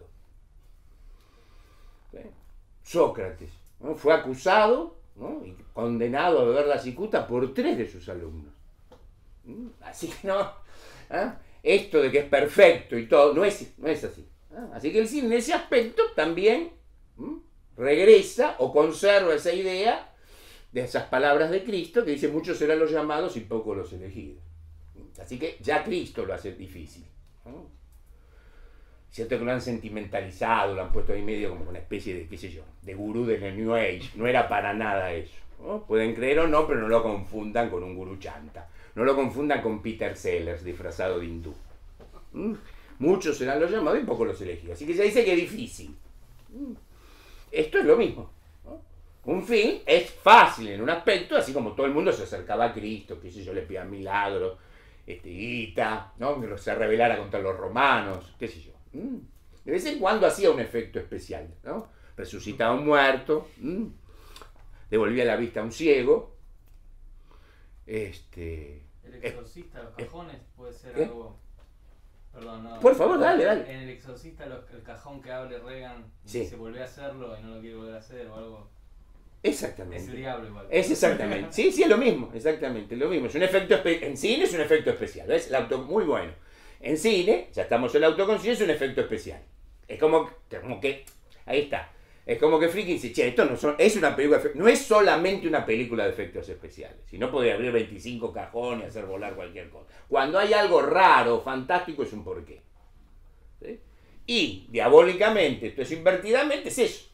Sócrates, ¿no? Fue acusado, ¿no? Y condenado a beber la cicuta por 3 de sus alumnos. Así que no, esto de que es perfecto y todo, no es así. Así que el cine en ese aspecto también regresa o conserva esa idea de esas palabras de Cristo que dice: muchos serán los llamados y pocos los elegidos. Así que ya Cristo lo hace difícil. Cierto que lo han sentimentalizado, lo han puesto ahí medio como una especie de, qué sé yo, de gurú del New Age. No era para nada eso, ¿no? Pueden creer o no, pero no lo confundan con un gurú chanta. No lo confundan con Peter Sellers disfrazado de hindú. Muchos serán los llamados y pocos los elegidos. Así que ya dice que es difícil. Esto es lo mismo, ¿no? Un fin es fácil en un aspecto, así como todo el mundo se acercaba a Cristo, qué sé yo, le pedían milagros, guita, ¿no? Que se rebelara contra los romanos, qué sé yo. De vez en cuando hacía un efecto especial, ¿no? Resucitaba a un muerto, devolvía la vista a un ciego. El exorcista, los cajones, puede ser algo. Perdón, no. Por favor, dale. En El Exorcista, el cajón que hable Reagan, sí, se volvió a hacerlo y no lo quiere volver a hacer o algo. Exactamente. Es el diablo igual. Es exactamente. Sí, es lo mismo, exactamente, lo mismo. Es un efecto en cine es un efecto especial, ¿ves? Muy bueno. En cine, ya estamos en la autoconciencia, es un efecto especial. Es como que, ahí está. Es como que Friki dice: che, esto es una película, no es solamente una película de efectos especiales. Si no, podría abrir 25 cajones y hacer volar cualquier cosa. Cuando hay algo raro, fantástico, es un porqué. ¿Sí? Y, diabólicamente, esto es invertidamente, es eso.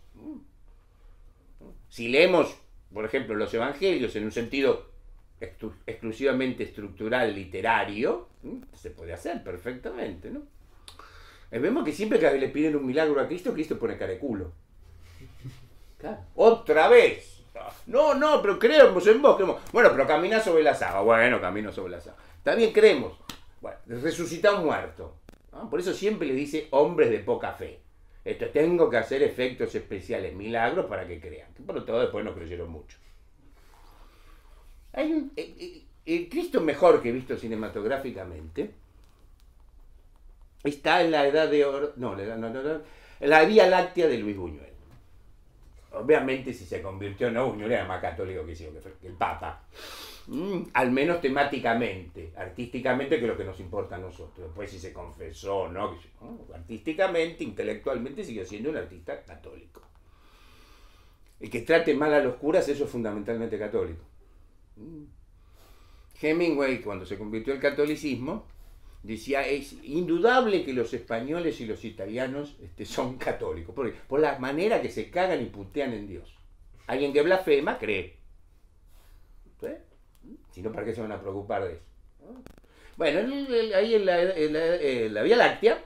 Si leemos, por ejemplo, los evangelios en un sentido exclusivamente estructural, literario, se puede hacer perfectamente, ¿no? Vemos que siempre que le piden un milagro a Cristo, Cristo pone cara de culo. Claro. Otra vez. No, pero creemos en vos. Bueno, pero camina sobre las aguas. Bueno, camino sobre las aguas. También creemos. Bueno, resucita a un muerto, ¿no? Por eso siempre le dice hombres de poca fe. Tengo que hacer efectos especiales, milagros, para que crean. Que por todo después no creyeron mucho. Hay el Cristo mejor que he visto cinematográficamente está en la edad de oro, la Vía Láctea de Luis Buñuel. Obviamente, si se convirtió o no, Buñuel era más católico que el Papa. Al menos temáticamente, artísticamente, que es lo que nos importa a nosotros. Después si se confesó, ¿no? Artísticamente, intelectualmente, siguió siendo un artista católico. El que trate mal a los curas, eso es fundamentalmente católico. Hemingway, cuando se convirtió al catolicismo, decía, es indudable que los españoles y los italianos son católicos, por la manera que se cagan y putean en Dios. Alguien que blasfema cree. ¿Sí? Si no, ¿para qué se van a preocupar de eso? Bueno, ahí en la Vía Láctea,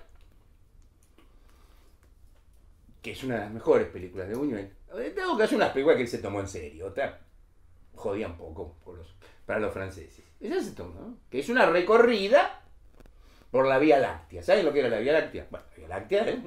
que es una de las mejores películas de Buñuel, tengo que hacer unas películas que él se tomó en serio, otra jodía un poco para los franceses. Esa se tomó, ¿no? Que es una recorrida por la Vía Láctea. ¿Saben lo que era la Vía Láctea? Bueno, la Vía Láctea,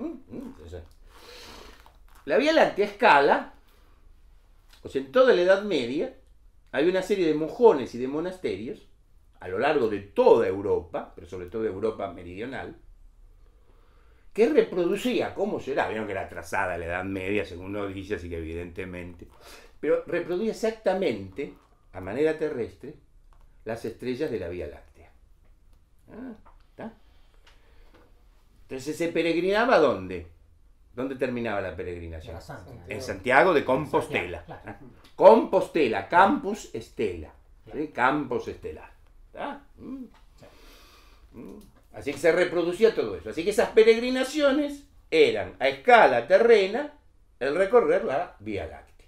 la Vía Láctea escala, o sea, en toda la Edad Media, hay una serie de mojones y de monasterios a lo largo de toda Europa, pero sobre todo Europa meridional, que reproducía, ¿cómo será? Vieron que era atrasada la Edad Media, según nos dice, así que evidentemente, pero reproducía exactamente, a manera terrestre, las estrellas de la Vía Láctea. ¿Está? Entonces se peregrinaba ¿dónde? ¿Dónde terminaba la peregrinación? En Santiago de Compostela. Claro. Compostela, Campus Estela. ¿Sí? Campus Estelar. ¿Está? Así que se reproducía todo eso. Así que esas peregrinaciones eran a escala terrena el recorrer la Vía Láctea.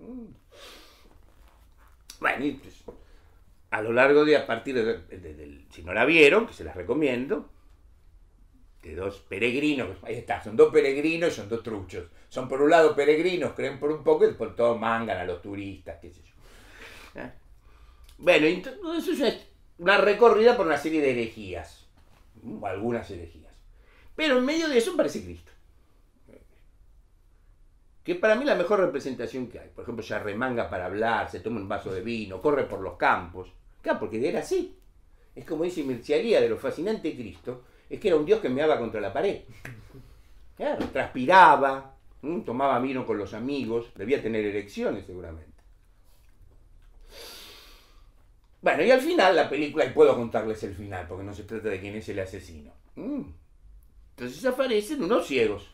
Bueno, y pues, a lo largo de, a partir de, si no la vieron, que se las recomiendo, de dos peregrinos, ahí está, son dos peregrinos y son dos truchos. Son por un lado peregrinos, creen por un poco y por todo mangan a los turistas, qué sé yo. Bueno, entonces eso es una recorrida por una serie de herejías, o algunas herejías. Pero en medio de eso aparece Cristo. Que para mí la mejor representación que hay. Por ejemplo, se arremanga para hablar, se toma un vaso de vino, corre por los campos. Claro, porque era así. Es como dice Mircea Eliade, de lo fascinante de Cristo, es que era un Dios que meaba contra la pared. Claro, transpiraba, tomaba vino con los amigos, debía tener erecciones seguramente. Bueno, y al final la película, y puedo contarles el final, porque no se trata de quién es el asesino. Entonces aparecen unos ciegos.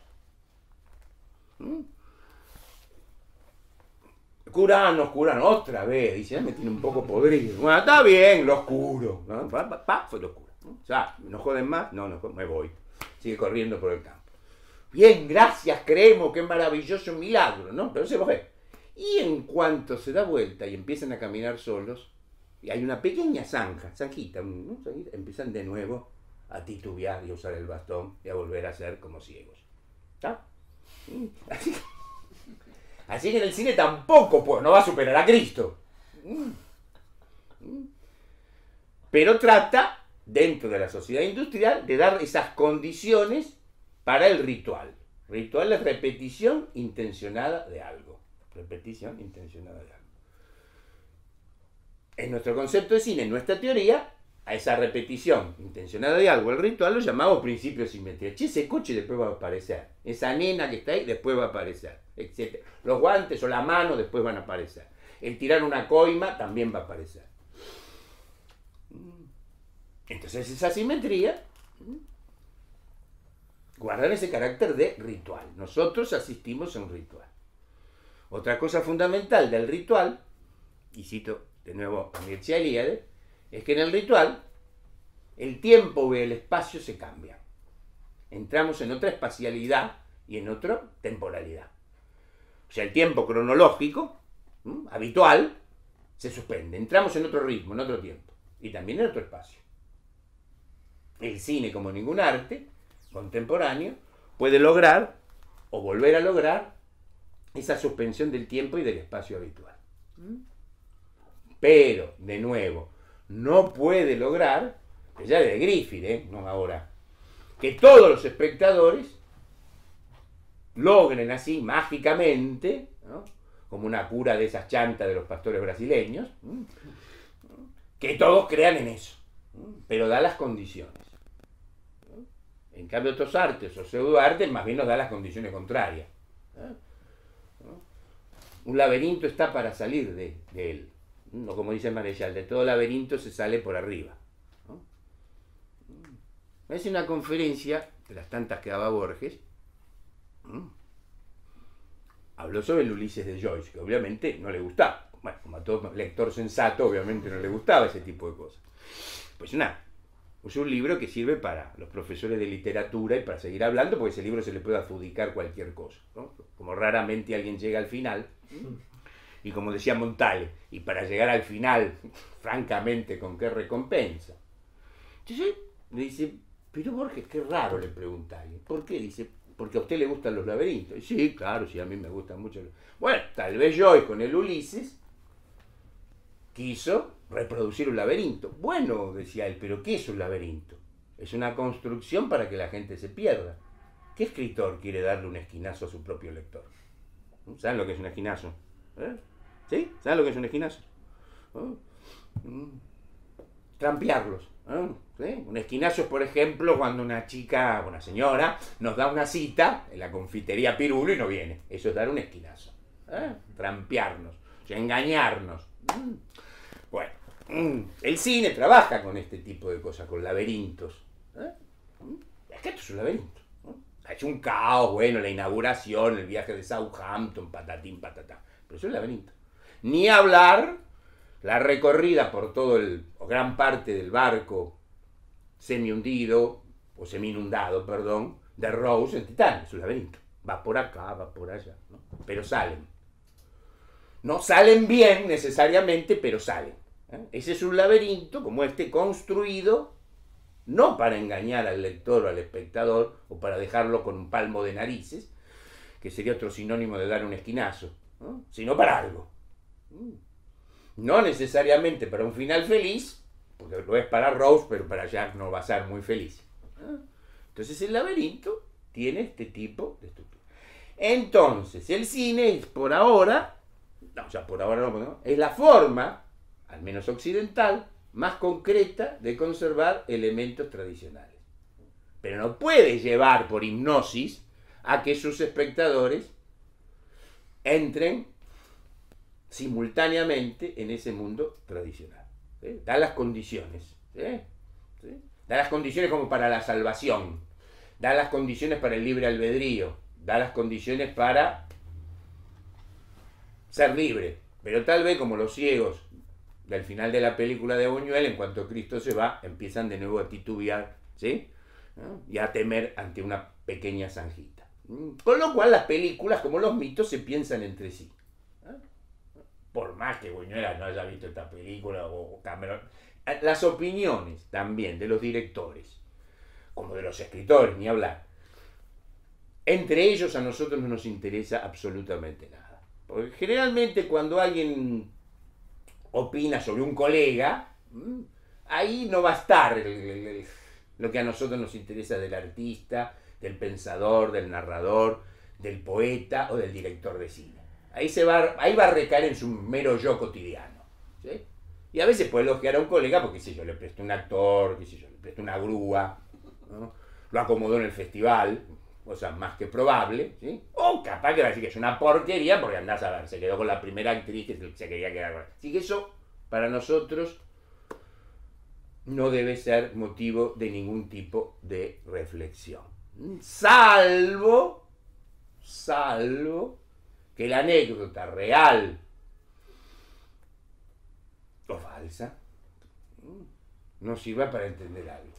Curanos, otra vez, dice, me tiene un poco podrido. Bueno, está bien, lo oscuro. ¿No? Fue lo oscuro. O sea, no joden más, no, me voy. Sigue corriendo por el campo. Bien, gracias, creemos, qué maravilloso milagro, ¿no? Pero se ve. Y en cuanto se da vuelta y empiezan a caminar solos, y hay una pequeña zanjita, ¿no? Empiezan de nuevo a titubear y a usar el bastón y a volver a ser como ciegos. ¿Está? Así que en el cine tampoco, pues, no va a superar a Cristo. Pero trata, dentro de la sociedad industrial, de dar esas condiciones para el ritual. Ritual es repetición intencionada de algo. Repetición intencionada de algo. En nuestro concepto de cine, en nuestra teoría, a esa repetición intencionada de algo, el ritual, lo llamamos principio de simetría. Che, ese coche después va a aparecer. Esa nena que está ahí después va a aparecer, etc. Los guantes o la mano después van a aparecer. El tirar una coima también va a aparecer. Entonces esa simetría guardan ese carácter de ritual. Nosotros asistimos a un ritual. Otra cosa fundamental del ritual, y cito de nuevo a Mircea Eliade, es que en el ritual el tiempo y el espacio se cambian. Entramos en otra espacialidad y en otra temporalidad. O sea, el tiempo cronológico habitual se suspende. Entramos en otro ritmo, en otro tiempo. Y también en otro espacio. El cine, como ningún arte contemporáneo, puede lograr o volver a lograr esa suspensión del tiempo y del espacio habitual. Pero, de nuevo, no puede lograr, que ya de Griffith, no ahora, que todos los espectadores logren así, mágicamente, ¿no? Como una cura de esas chantas de los pastores brasileños, que todos crean en eso, pero da las condiciones. En cambio, otros artes o pseudoartes más bien nos da las condiciones contrarias. Un laberinto está para salir de él. No, como dice Marechal, de todo laberinto se sale por arriba, ¿no? Es una conferencia, de las tantas que daba Borges, habló sobre el Ulises de Joyce, que obviamente no le gustaba. Bueno, como a todo lector sensato, obviamente no le gustaba ese tipo de cosas. Pues nada, es un libro que sirve para los profesores de literatura y para seguir hablando, porque ese libro se le puede adjudicar cualquier cosa, ¿no? Como raramente alguien llega al final, y como decía Montale, y para llegar al final, francamente, ¿con qué recompensa? Entonces le dice, pero Borges, qué raro, le pregunta alguien. ¿Por qué? Dice, porque a usted le gustan los laberintos. Y sí, claro, sí, a mí me gustan mucho. Bueno, tal vez Joyce con el Ulises quiso reproducir un laberinto. Bueno, decía él, pero ¿qué es un laberinto? Es una construcción para que la gente se pierda. ¿Qué escritor quiere darle un esquinazo a su propio lector? ¿Saben lo que es un esquinazo? ¿Sí? ¿Saben lo que es un esquinazo? Trampearlos. ¿Sí? Un esquinazo es, por ejemplo, cuando una chica, una señora, nos da una cita en la confitería Pirulo y no viene. Eso es dar un esquinazo. Trampearnos, o sea, engañarnos. Bueno, el cine trabaja con este tipo de cosas, con laberintos. Es que esto es un laberinto. Ha hecho un caos, bueno, la inauguración, el viaje de Southampton, patatín, patatá. Pero eso es un laberinto. Ni hablar la recorrida por todo o gran parte del barco semi-hundido, o semi-inundado, perdón, de Rose en Titanic. Es un laberinto. Va por acá, va por allá, ¿no? Pero salen. No salen bien necesariamente, pero salen. Ese es un laberinto como este construido no para engañar al lector o al espectador o para dejarlo con un palmo de narices, que sería otro sinónimo de dar un esquinazo, ¿no? Sino para algo. No necesariamente para un final feliz, porque lo es para Rose, pero para Jack no va a ser muy feliz. Entonces el laberinto tiene este tipo de estructura. Entonces el cine es por ahora, es la forma, al menos occidental, más concreta de conservar elementos tradicionales. Pero no puede llevar por hipnosis a que sus espectadores entren simultáneamente en ese mundo tradicional. ¿Sí? Da las condiciones. ¿Sí? ¿Sí? Da las condiciones como para la salvación. Da las condiciones para el libre albedrío. Da las condiciones para ser libre. Pero tal vez como los ciegos del final de la película de Buñuel, en cuanto Cristo se va, empiezan de nuevo a titubear, ¿sí? ¿No? Y a temer ante una pequeña zanjita. Con lo cual las películas, como los mitos, se piensan entre sí. Por más que Buñuel no haya visto esta película o Cameron, las opiniones también de los directores, como de los escritores, ni hablar. Entre ellos a nosotros no nos interesa absolutamente nada. Porque generalmente cuando alguien opina sobre un colega, ahí no va a estar lo que a nosotros nos interesa del artista, del pensador, del narrador, del poeta o del director de cine. Ahí va a recaer en su mero yo cotidiano, ¿sí? Y a veces puede elogiar a un colega porque, qué sé yo, le prestó un actor, qué sé yo, le prestó una grúa, ¿no? Lo acomodó en el festival, cosa más que probable, ¿sí? O capaz que va a decir que es una porquería porque andás a ver, se quedó con la primera actriz que se quería quedar con. Así que eso, para nosotros, no debe ser motivo de ningún tipo de reflexión. Salvo que la anécdota real o falsa nos sirva para entender algo.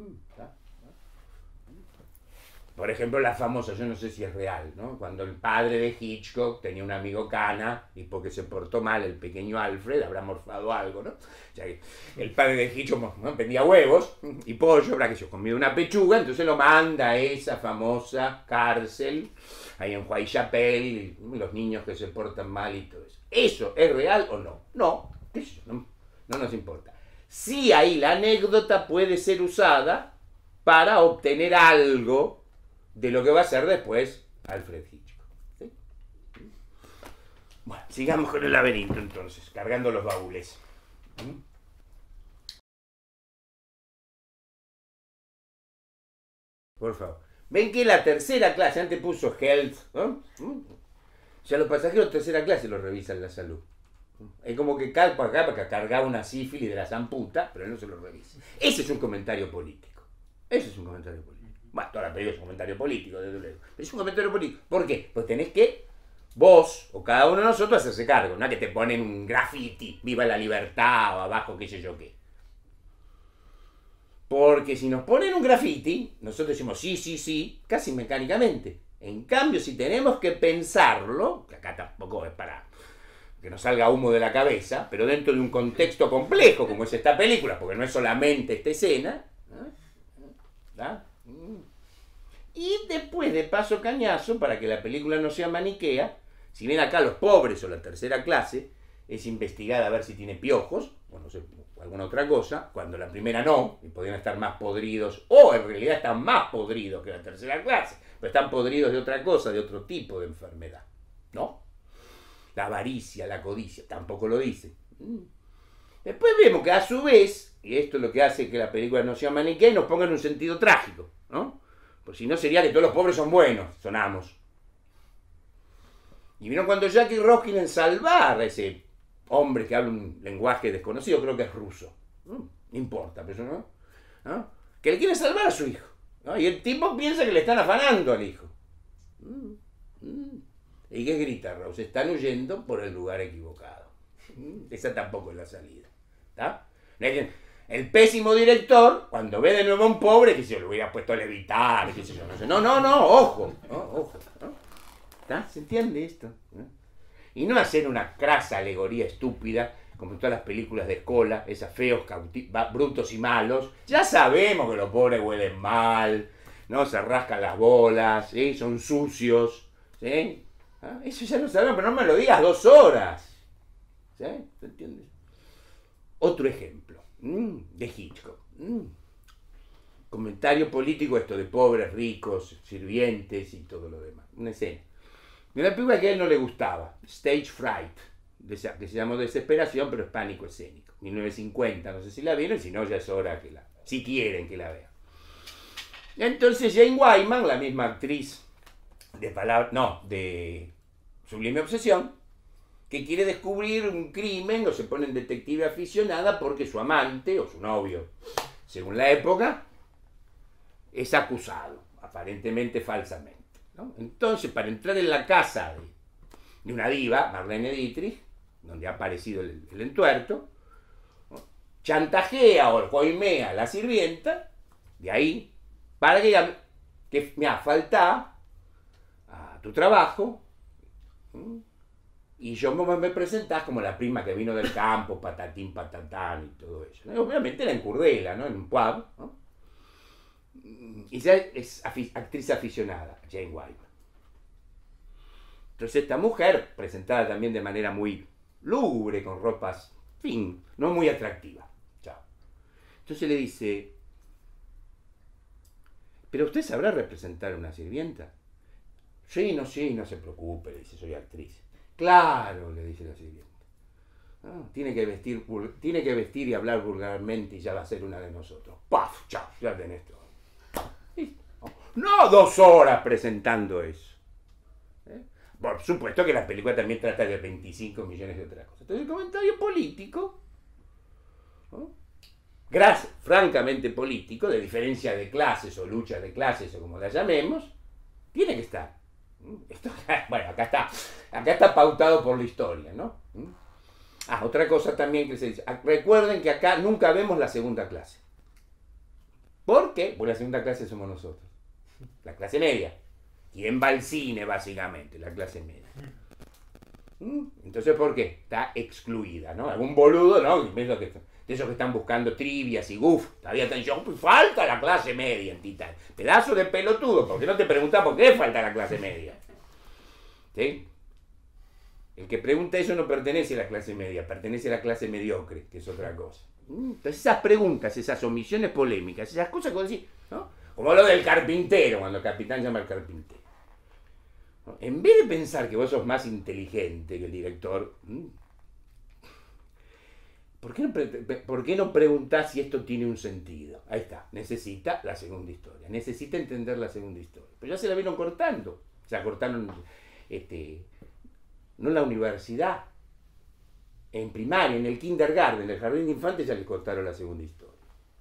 Por ejemplo, la famosa, yo no sé si es real, ¿no? Cuando el padre de Hitchcock tenía un amigo cana y porque se portó mal el pequeño Alfred, habrá morfado algo, ¿no? O sea, el padre de Hitchcock, ¿no?, vendía huevos y pollo, habrá que se comido una pechuga, entonces lo manda a esa famosa cárcel, ahí en Whitechapel, los niños que se portan mal y todo eso. ¿Eso es real o no? No, no nos importa. Sí, ahí la anécdota puede ser usada para obtener algo de lo que va a ser después Alfred Hitchcock. ¿Sí? Bueno, sigamos con el laberinto entonces, cargando los baúles. Por favor. Ven que la tercera clase, antes puso health, ¿no? O sea, los pasajeros de tercera clase los revisan la salud. Es como que calpa acá porque cargaba una sífilis de la zamputa, pero él no se lo revisa. Ese es un comentario político. Ese es un comentario político. Bueno, toda la película es un comentario político, desde luego. Pero es un comentario político. ¿Por qué? Pues tenés que, vos o cada uno de nosotros, hacerse cargo. No es que te ponen un graffiti, viva la libertad o abajo qué sé yo qué. Porque si nos ponen un graffiti, nosotros decimos sí, casi mecánicamente. En cambio, si tenemos que pensarlo, que acá tampoco es para que nos salga humo de la cabeza, pero dentro de un contexto complejo como es esta película, porque no es solamente esta escena, ¿verdad? Y después de paso cañazo, para que la película no sea maniquea, si bien acá los pobres o la tercera clase es investigada a ver si tiene piojos, o no sé, o alguna otra cosa, cuando la primera no, y podrían estar más podridos, o en realidad están más podridos que la tercera clase, pero están podridos de otra cosa, de otro tipo de enfermedad, ¿no? La avaricia, la codicia, tampoco lo dice. Después vemos que a su vez, y esto es lo que hace que la película no sea maniquea, y nos ponga en un sentido trágico, ¿no? Pues si no sería que todos los pobres son buenos, son amos. Y vino cuando Jackie Roskin en salvar a ese hombre que habla un lenguaje desconocido, creo que es ruso. No importa, pero eso no. Que le quiere salvar a su hijo, ¿no? Y el tipo piensa que le están afanando al hijo. ¿Y qué grita Rose? Están huyendo por el lugar equivocado. Esa tampoco es la salida. ¿Está? El pésimo director, cuando ve de nuevo a un pobre, que se lo hubiera puesto a levitar, qué sé yo, no sé. No, ojo. ¿No? ¿Está? ¿Se entiende esto? Y no hacer una crasa alegoría estúpida, como en todas las películas de escola, esas feos, brutos y malos. Ya sabemos que los pobres huelen mal, ¿no? Se rascan las bolas, ¿sí? Son sucios, ¿sí? Eso ya lo sabemos, pero no me lo digas 2 horas. ¿Sí? ¿Se entiende? Otro ejemplo, de Hitchcock. Comentario político esto de pobres, ricos, sirvientes y todo lo demás. Una escena. De una película que a él no le gustaba, Stage Fright, que se llamó Desesperación, pero es pánico escénico. 1950, no sé si la vieron, si no ya es hora que si quieren que la vean. Entonces Jane Wyman, la misma actriz de Sublime Obsesión, que quiere descubrir un crimen o se pone en detective aficionada porque su amante o su novio, según la época, es acusado, aparentemente falsamente, ¿no? Entonces, para entrar en la casa de una diva, Marlene Dietrich, donde ha aparecido el entuerto, ¿no? Chantajea o coimea a la sirvienta, de ahí, para que me falta a tu trabajo, y yo me presentás como la prima que vino del campo, patatín, patatán y todo eso, ¿no? Y obviamente la encurdela, ¿no? En un pub, ¿no? Y ya es actriz aficionada, Jane Wyman. Entonces esta mujer, presentada también de manera muy lúgubre, con ropas, en fin, no muy atractiva. Chao. Entonces le dice, ¿pero usted sabrá representar a una sirvienta? Sí, no se preocupe, le dice, soy actriz. Claro, le dice la sirvienta. Tiene que vestir y hablar vulgarmente y ya va a ser una de nosotros. ¡Paf! ¡Chao! Ya tenés todo. No 2 horas presentando eso. Por supuesto que la película también trata de 25 millones de otras cosas. Entonces el comentario político, ¿no? Francamente político, de diferencia de clases o lucha de clases o como la llamemos, tiene que estar. Esto, bueno, acá está pautado por la historia, ¿no? Otra cosa también que se dice. Recuerden que acá nunca vemos la segunda clase. ¿Por qué? Porque la segunda clase somos nosotros. La clase media. ¿Quién va al cine, básicamente? La clase media. Entonces, ¿por qué? Está excluida, ¿no? Algún boludo, ¿no? De esos que están buscando trivias y todavía están diciendo, pues falta la clase media en Titán. Pedazo de pelotudo, ¿por qué no te preguntas por qué falta la clase media? ¿Sí? El que pregunta eso no pertenece a la clase media, pertenece a la clase mediocre, que es otra cosa. Entonces esas preguntas, esas omisiones polémicas, esas cosas que decís, ¿no? Como lo del carpintero, cuando el capitán llama al carpintero. ¿No? En vez de pensar que vos sos más inteligente que el director, ¿por qué no preguntás si esto tiene un sentido? Ahí está, necesita la segunda historia, necesita entender la segunda historia. Pero ya se la vieron cortando, se la cortaron, no en la universidad, en primaria, en el kindergarten, en el jardín de infantes, ya les contaron la segunda historia.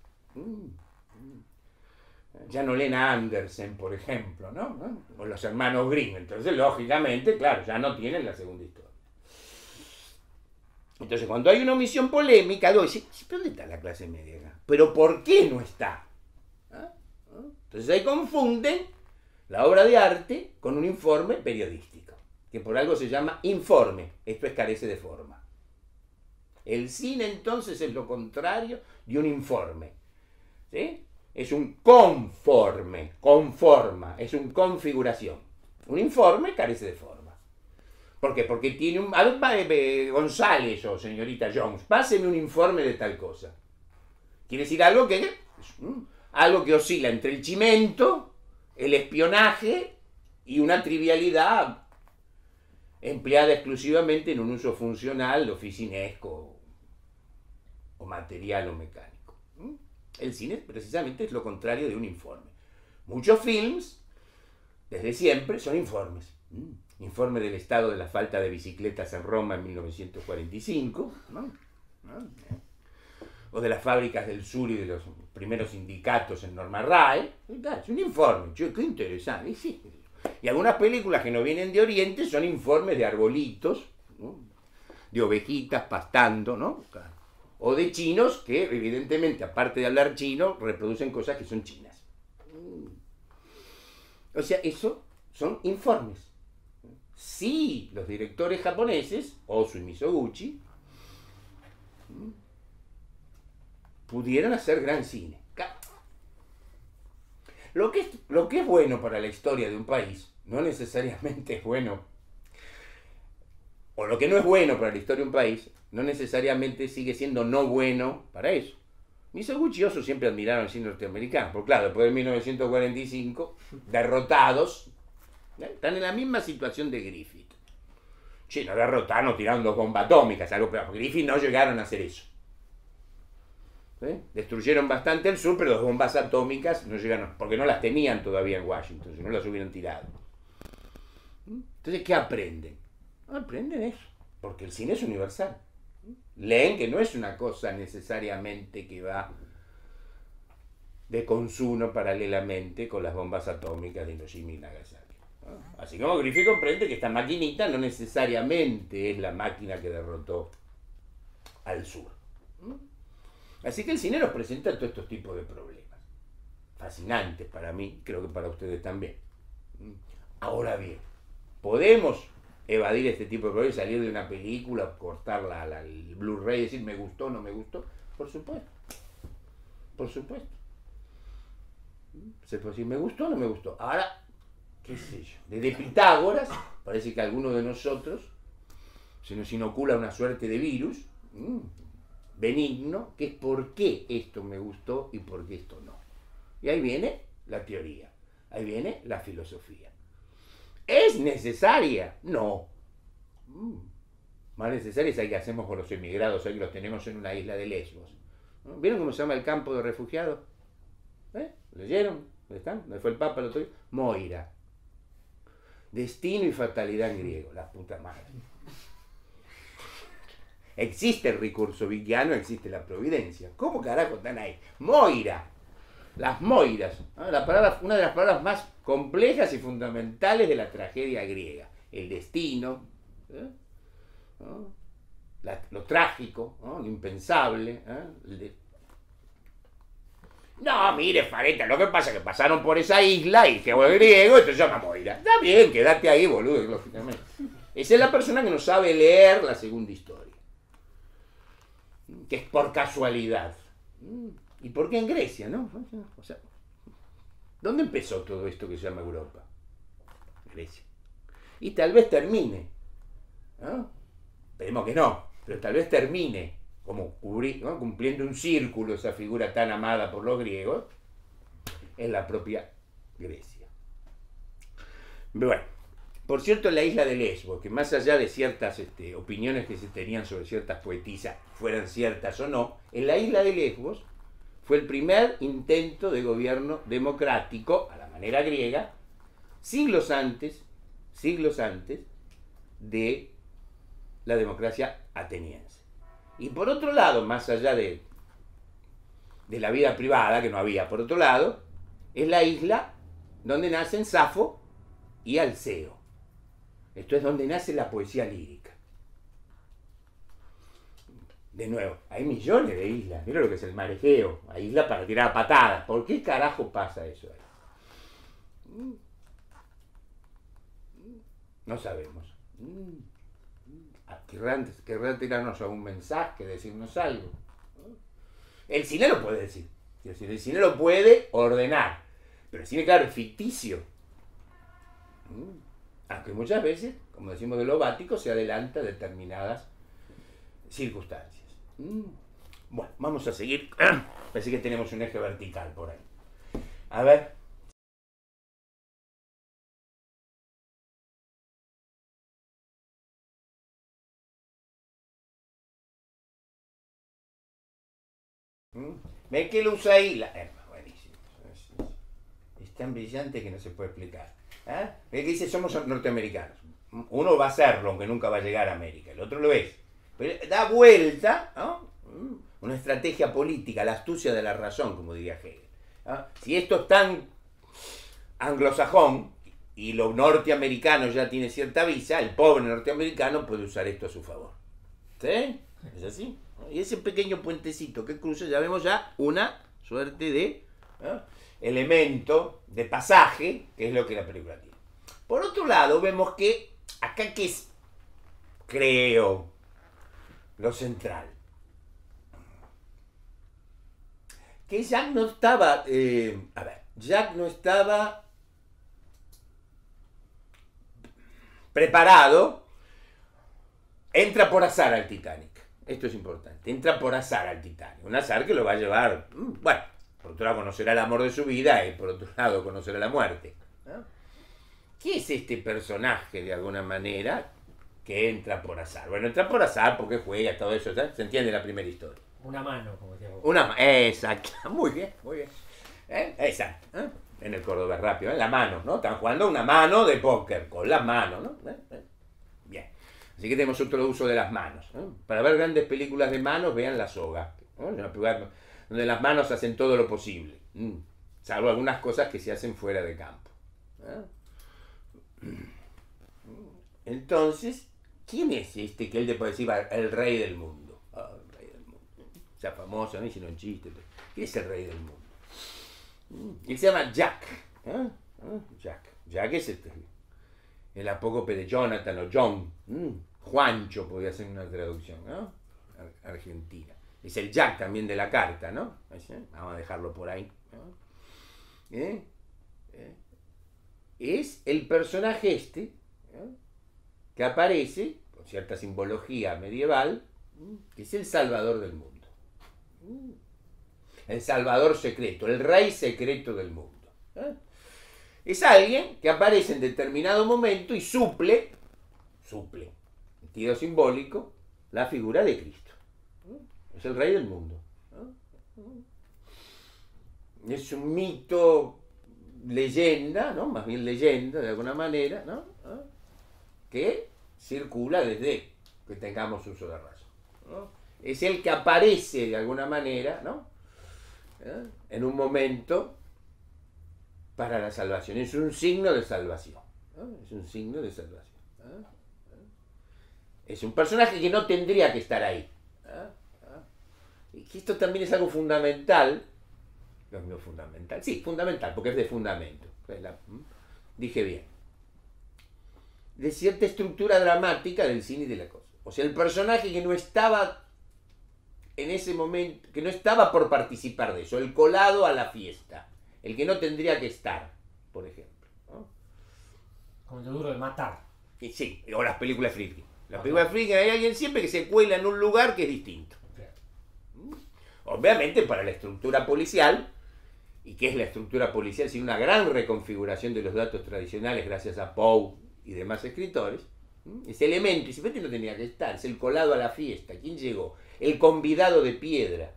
Ya no leen a Andersen, por ejemplo, ¿no? O los hermanos Grimm. Entonces, lógicamente, claro, ya no tienen la segunda historia. Entonces, cuando hay una omisión polémica, luego dice, ¿dónde está la clase media acá? ¿Pero por qué no está? Entonces ahí confunden la obra de arte con un informe periodístico, que por algo se llama informe. Esto es carece de forma. El cine entonces es lo contrario de un informe. ¿Sí? Es un conforme, conforma, es un configuración. Un informe carece de forma. ¿Por qué? Porque tiene un... A ver, González o señorita Jones, páseme un informe de tal cosa. Quiere decir algo que oscila entre el chimento, el espionaje y una trivialidad empleada exclusivamente en un uso funcional, oficinesco o material o mecánico. El cine precisamente es lo contrario de un informe. Muchos films, desde siempre, son informes. Informe del estado de la falta de bicicletas en Roma en 1945, ¿no? O de las fábricas del sur y de los primeros sindicatos en Norma Rae. Es un informe, qué interesante. Sí. Y algunas películas que no vienen de Oriente son informes de arbolitos, ¿no? De ovejitas pastando, ¿no? O de chinos que, evidentemente, aparte de hablar chino, reproducen cosas que son chinas. O sea, eso son informes. Sí, los directores japoneses, Ozu y Mizoguchi, pudieron hacer gran cine. Lo que es bueno para la historia de un país no necesariamente es bueno, o lo que no es bueno para la historia de un país no necesariamente sigue siendo no bueno para eso. Mizoguchi y Ozu siempre admiraron el cine norteamericano, porque claro, después de 1945, derrotados, están en la misma situación de Griffith. Sí, no derrotaron tirando bombas atómicas, algo peor. Griffith no llegaron a hacer eso. Destruyeron bastante el sur, pero las bombas atómicas no llegaron, porque no las tenían todavía en Washington, si no las hubieran tirado. Entonces, ¿qué aprenden? Aprenden eso, porque el cine es universal. Leen que no es una cosa necesariamente que va de consumo paralelamente con las bombas atómicas de Hiroshima y Nagasaki. Así como Griffith comprende que esta maquinita no necesariamente es la máquina que derrotó al sur. Así que el cine nos presenta todos estos tipos de problemas. Fascinantes para mí, creo que para ustedes también. Ahora bien, ¿podemos evadir este tipo de problemas, salir de una película, cortarla al Blu-ray y decir me gustó o no me gustó? Por supuesto. Por supuesto. Se puede decir me gustó o no me gustó. Ahora, qué sé yo, desde Pitágoras, parece que a alguno de nosotros se nos inocula una suerte de virus benigno, que es por qué esto me gustó y por qué esto no. Y ahí viene la teoría, ahí viene la filosofía. ¿Es necesaria? No. Más necesaria es la que hacemos con los emigrados, hoy que los tenemos en una isla de Lesbos. ¿Vieron cómo se llama el campo de refugiados? ¿Leyeron? ¿Dónde están? ¿Dónde fue el Papa el otro día? Moira. Destino y fatalidad en griego, la puta madre. Existe el recurso vickiano, existe la providencia. ¿Cómo carajo están ahí? Moira. Las moiras. La palabra, una de las palabras más complejas y fundamentales de la tragedia griega. El destino, lo trágico, lo impensable. No, mire, Fareta, lo que pasa es que pasaron por esa isla y que fue griego, esto se llama Moira. Está bien, quédate ahí, boludo, lógicamente. Esa es la persona que no sabe leer la segunda historia. Que es por casualidad. ¿Y por qué en Grecia, no? O sea, ¿dónde empezó todo esto que se llama Europa? Grecia. Y tal vez termine, ¿no? Esperemos que no, pero tal vez termine como cumpliendo un círculo esa figura tan amada por los griegos en la propia Grecia. Bueno, por cierto, en la isla de Lesbos, que más allá de ciertas opiniones que se tenían sobre ciertas poetisas, fueran ciertas o no, en la isla de Lesbos fue el primer intento de gobierno democrático, a la manera griega, siglos antes de la democracia ateniense. Y por otro lado, más allá de la vida privada, que no había por otro lado, es la isla donde nacen Safo y Alceo. Esto es donde nace la poesía lírica. De nuevo, hay millones de islas. Mira lo que es el mar Egeo. Hay islas para tirar patadas. ¿Por qué carajo pasa eso ahí? No sabemos. Querrán tirarnos algún mensaje, decirnos algo. El cine lo puede decir. Es decir, el cine lo puede ordenar. Pero el cine, claro, es ficticio. Aunque muchas veces, como decimos de lo bático, se adelanta a determinadas circunstancias. Bueno, vamos a seguir. Parece que tenemos un eje vertical por ahí. A ver. ¿Ve que lo usa ahí? Buenísimo. Es tan brillante que no se puede explicar. ¿Eh? Ve que dice somos norteamericanos. Uno va a serlo, aunque nunca va a llegar a América. El otro lo es. Pero da vuelta, ¿no? Una estrategia política, la astucia de la razón, como diría Hegel. ¿No? Si esto es tan anglosajón y lo norteamericano ya tiene cierta visa, el pobre norteamericano puede usar esto a su favor. ¿Sí? ¿Es así? Y ese pequeño puentecito que cruza, ya vemos ya una suerte de elemento de pasaje, que es lo que la película tiene. Por otro lado, vemos que acá que es, creo, lo central. Que Jack no estaba, Jack no estaba preparado, entra por azar al Titanic. Esto es importante. Entra por azar al Titanic. Un azar que lo va a llevar, bueno, por otro lado conocerá el amor de su vida y por otro lado conocerá la muerte. ¿No? ¿Qué es este personaje, de alguna manera, que entra por azar? Bueno, entra por azar porque juega, todo eso, ¿sabes? Se entiende la primera historia. Una mano, como decía vos. Una mano, exacto. Muy bien, muy bien. Exacto. En el Córdoba rápido, la mano, ¿no? Están jugando una mano de póker, con las manos, ¿no? Bien. Así que tenemos otro uso de las manos. ¿No? Para ver grandes películas de manos, vean La Soga. ¿No? Una película donde las manos hacen todo lo posible. Salvo algunas cosas que se hacen fuera de campo. Entonces, ¿quién es este que él te puede decir el rey del mundo? El rey del mundo. O sea, famoso, no hicieron chiste. ¿Quién es el rey del mundo? Él se llama Jack. Jack es el apócope de Jonathan o John. Juancho podría ser una traducción, ¿no? Argentina. Es el Jack también de la carta, ¿no? Vamos a dejarlo por ahí. ¿No? Es el personaje este, ¿no? Que aparece, con cierta simbología medieval, que es el salvador del mundo. El salvador secreto, el rey secreto del mundo. Es alguien que aparece en determinado momento y suple, sentido simbólico, la figura de Cristo. Es el rey del mundo. Es un mito, leyenda, ¿no? Más bien leyenda de alguna manera, ¿no? Que circula desde que tengamos uso de razón, ¿no? Es el que aparece de alguna manera, ¿no? En un momento para la salvación. Es un signo de salvación, ¿no? Es un signo de salvación. Es un personaje que no tendría que estar ahí. Y esto también es algo fundamental. No, fundamental. Sí, fundamental, porque es de fundamento. Dije bien. De cierta estructura dramática del cine y de la cosa. O sea, el personaje que no estaba en ese momento, que no estaba por participar de eso, el colado a la fiesta, el que no tendría que estar, por ejemplo, ¿no? Como lo duro de matar. Y sí, o las películas Friedkin. Las películas Friedkin hay alguien siempre que se cuela en un lugar que es distinto. Obviamente para la estructura policial, y que es la estructura policial, sin una gran reconfiguración de los datos tradicionales gracias a Poe y demás escritores, ese elemento, y simplemente no tenía que estar, es el colado a la fiesta. ¿Quién llegó? El convidado de piedra.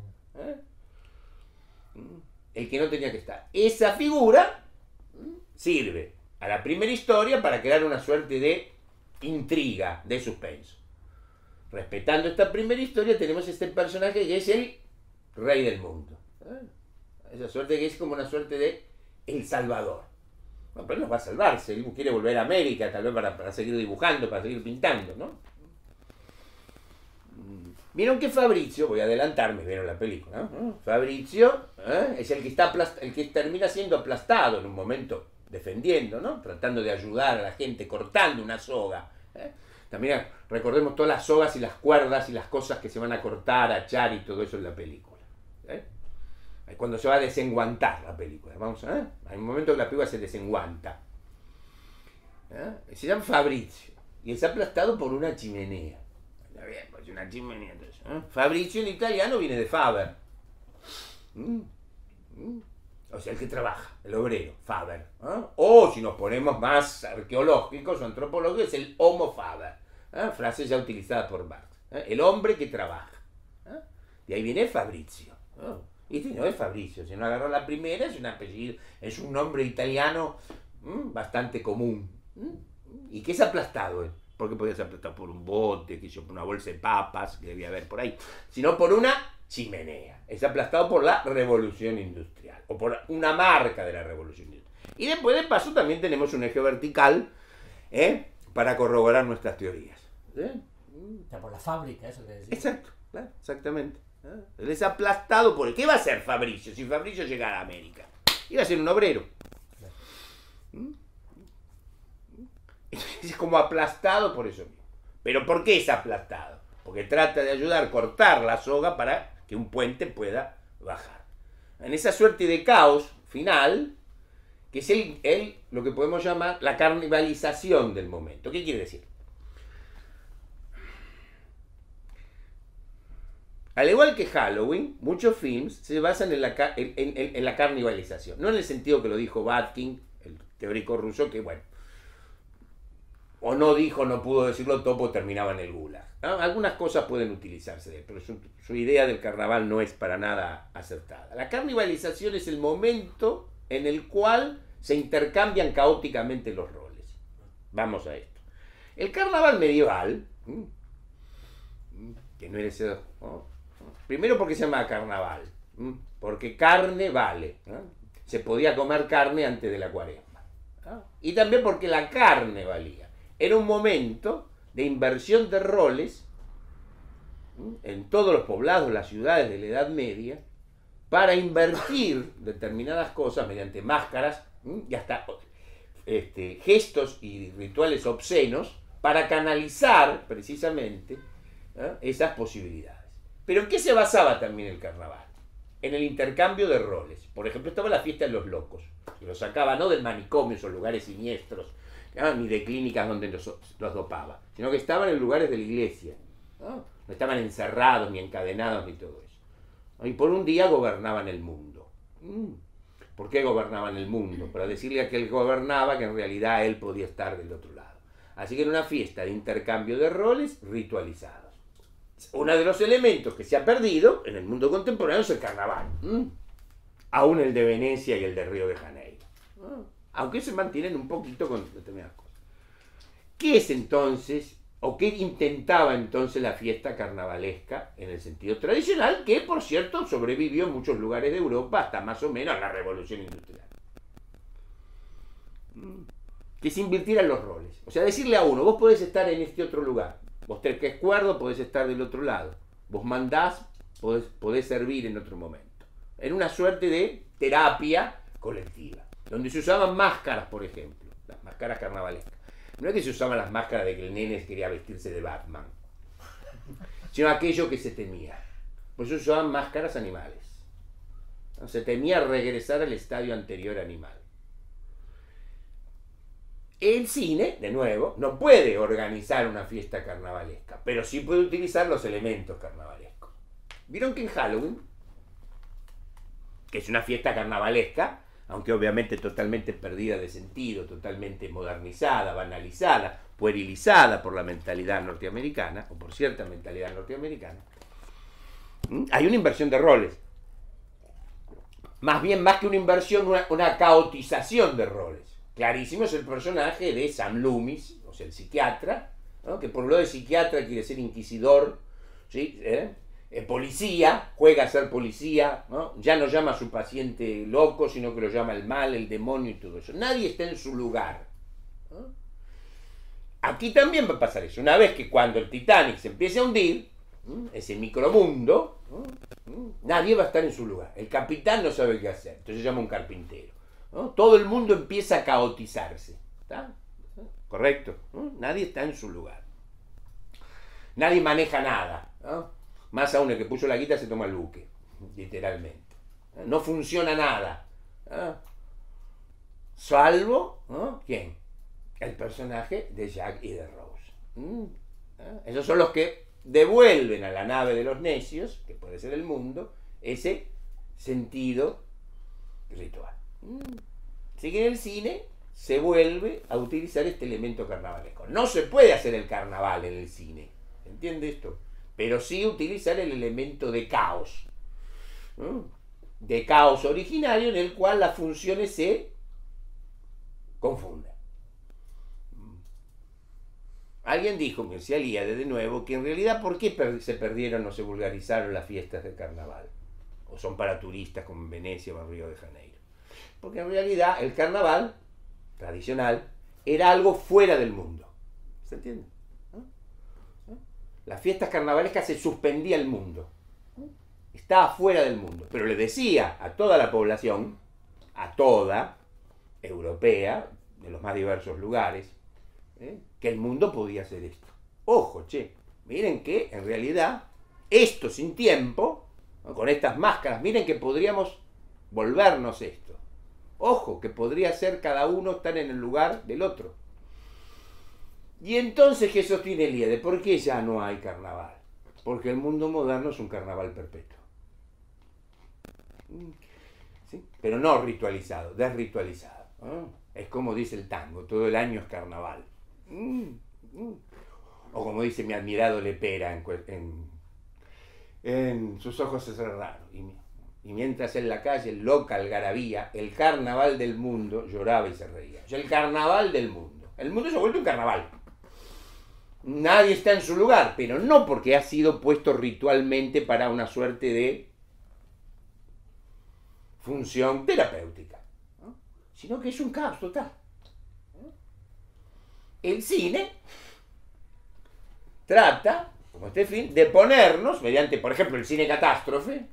El que no tenía que estar. Esa figura sirve a la primera historia para crear una suerte de intriga, de suspenso. respetando esta primera historia, tenemos este personaje que es el rey del mundo. Esa suerte que es como una suerte de El Salvador. No, pero él nos va a salvarse, él quiere volver a América, tal vez para seguir dibujando, para seguir pintando, ¿no? Vieron que Fabrizio, voy a adelantarme, vieron la película, ¿no? Fabrizio es el que el que termina siendo aplastado en un momento, defendiendo, ¿no? Tratando de ayudar a la gente, cortando una soga. También recordemos todas las sogas y las cuerdas y las cosas que se van a cortar, a echar y todo eso en la película. Es cuando se va a desenguantar la película. Vamos, hay un momento que la película se desenguanta. Se llama Fabrizio y es aplastado por una chimenea. Está bien, pues una chimenea. Entonces, Fabrizio en italiano viene de Faber. O sea, el que trabaja, el obrero, Faber. O si nos ponemos más arqueológicos o antropológicos, es el Homo Faber. Frase ya utilizada por Marx. El hombre que trabaja. De ahí viene Fabrizio. Y este no es Fabrizio, si no agarró la primera, es un apellido, es un nombre italiano bastante común. Y que es aplastado, porque podía ser aplastado por un bote, por una bolsa de papas, que debía haber por ahí, sino por una chimenea. Es aplastado por la revolución industrial, o por una marca de la revolución industrial. Y después de paso también tenemos un eje vertical para corroborar nuestras teorías. O sea, por la fábrica, eso que decís. Exacto, claro, exactamente. Él es aplastado por... ¿Qué va a hacer Fabrizio si Fabrizio llegara a América? Iba a ser un obrero. Es como aplastado por eso mismo. ¿Pero por qué es aplastado? Porque trata de ayudar a cortar la soga para que un puente pueda bajar. En esa suerte de caos final, que es lo que podemos llamar la carnivalización del momento. ¿Qué quiere decir? Al igual que Halloween, muchos films se basan en la carnivalización. No en el sentido que lo dijo Batkin, el teórico ruso, que bueno, o no dijo, no pudo decirlo, Topo terminaba en el gulag. Algunas cosas pueden utilizarse, pero su idea del carnaval no es para nada acertada. La carnivalización es el momento en el cual se intercambian caóticamente los roles. Vamos a esto. El carnaval medieval, que no era ese... Primero porque se llama carnaval, porque carne vale, se podía comer carne antes de la cuaresma, y también porque la carne valía. Era un momento de inversión de roles en todos los poblados, las ciudades de la Edad Media, para invertir determinadas cosas mediante máscaras y hasta gestos y rituales obscenos para canalizar precisamente esas posibilidades. ¿Pero en qué se basaba también el carnaval? En el intercambio de roles. Por ejemplo, estaba la fiesta de los locos, que los sacaba no del manicomio, esos lugares siniestros, ni de clínicas donde los dopaba, sino que estaban en lugares de la iglesia. No estaban encerrados, ni encadenados, ni todo eso. Y por un día gobernaban el mundo. ¿Por qué gobernaban el mundo? Para decirle a aquel que gobernaba que en realidad él podía estar del otro lado. Así que era una fiesta de intercambio de roles ritualizados. Uno de los elementos que se ha perdido en el mundo contemporáneo es el carnaval. Aún el de Venecia y el de Río de Janeiro. Aunque se mantienen un poquito con determinadas cosas. ¿Qué es entonces, o qué intentaba entonces la fiesta carnavalesca en el sentido tradicional, que por cierto sobrevivió en muchos lugares de Europa hasta más o menos la Revolución Industrial? Que se invirtieran los roles. O sea, decirle a uno, vos podés estar en este otro lugar. Vos tenés que escuerdo, podés estar del otro lado. Vos mandás, podés servir en otro momento. En una suerte de terapia colectiva. Donde se usaban máscaras, por ejemplo. Las máscaras carnavalescas. No es que se usaban las máscaras de que el nene quería vestirse de Batman. Sino aquello que se temía. Por eso se usaban máscaras animales. Se temía regresar al estadio anterior animal. El cine, de nuevo, no puede organizar una fiesta carnavalesca, pero sí puede utilizar los elementos carnavalescos. ¿Vieron que en Halloween, que es una fiesta carnavalesca, aunque obviamente totalmente perdida de sentido, totalmente modernizada, banalizada, puerilizada por la mentalidad norteamericana, o por cierta mentalidad norteamericana, hay una inversión de roles? Más bien, más que una inversión, una caotización de roles. Clarísimo es el personaje de Sam Loomis, o sea, el psiquiatra, ¿no? Que por lo de psiquiatra quiere ser inquisidor, ¿sí? Policía, juega a ser policía, ¿no? Ya no llama a su paciente loco, sino que lo llama el mal, el demonio y todo eso. Nadie está en su lugar, ¿no? Aquí también va a pasar eso. Una vez que cuando el Titanic se empiece a hundir, ese micromundo, nadie va a estar en su lugar. El capitán no sabe qué hacer, entonces llama a un carpintero, ¿no? Todo el mundo empieza a caotizarse, ¿está? ¿Correcto? Nadie está en su lugar. Nadie maneja nada, ¿no? Más aún el que puso la guita se toma el buque, literalmente. No funciona nada, ¿no? Salvo, ¿no? ¿Quién? El personaje de Jack y de Rose. Esos son los que devuelven a la nave de los necios, que puede ser el mundo, ese sentido ritual. Así que en el cine se vuelve a utilizar este elemento carnavalesco. No se puede hacer el carnaval en el cine, ¿entiende esto? Pero sí utilizar el elemento de caos, ¿no? De caos originario en el cual las funciones se confunden. Alguien dijo, que se alía de nuevo, que en realidad ¿por qué se perdieron o se vulgarizaron las fiestas de carnaval? O son para turistas como en Venecia o en Río de Janeiro. Porque en realidad el carnaval tradicional era algo fuera del mundo. ¿Se entiende? Las fiestas carnavalescas se suspendía el mundo. Estaba fuera del mundo. Pero le decía a toda la población, a toda, europea, de los más diversos lugares, que el mundo podía hacer esto. Ojo, miren que en realidad esto sin tiempo, ¿no? Con estas máscaras, miren que podríamos volvernos esto. Ojo, que podría ser cada uno estar en el lugar del otro. Y entonces, ¿qué sostiene Eliade? ¿Por qué ya no hay carnaval? Porque el mundo moderno es un carnaval perpetuo. ¿Sí? Pero no ritualizado, desritualizado, ¿no? Es como dice el tango, todo el año es carnaval. O como dice mi admirado Lepera en Sus ojos se cerraron. Y mientras en la calle, loca algarabía, el carnaval del mundo lloraba y se reía. O sea, el carnaval del mundo. El mundo se ha vuelto un carnaval. Nadie está en su lugar, pero no porque ha sido puesto ritualmente para una suerte de función terapéutica, ¿no? Sino que es un caos total. El cine trata, como este film, de ponernos, mediante, por ejemplo, el cine catástrofe,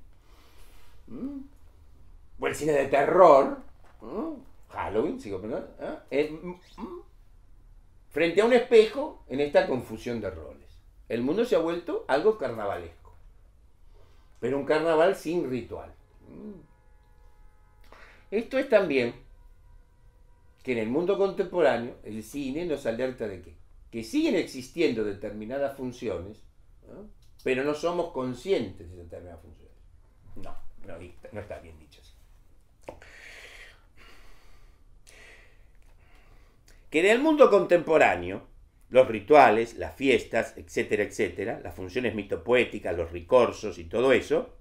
o el cine de terror, Halloween, sigo pensando, frente a un espejo en esta confusión de roles. El mundo se ha vuelto algo carnavalesco, pero un carnaval sin ritual. Esto es también que en el mundo contemporáneo el cine nos alerta de que siguen existiendo determinadas funciones, ¿no? Pero no somos conscientes de determinadas funciones. No está bien dicho así. Que en el mundo contemporáneo, los rituales, las fiestas, etcétera, etcétera, las funciones mitopoéticas, los ricorsos y todo eso,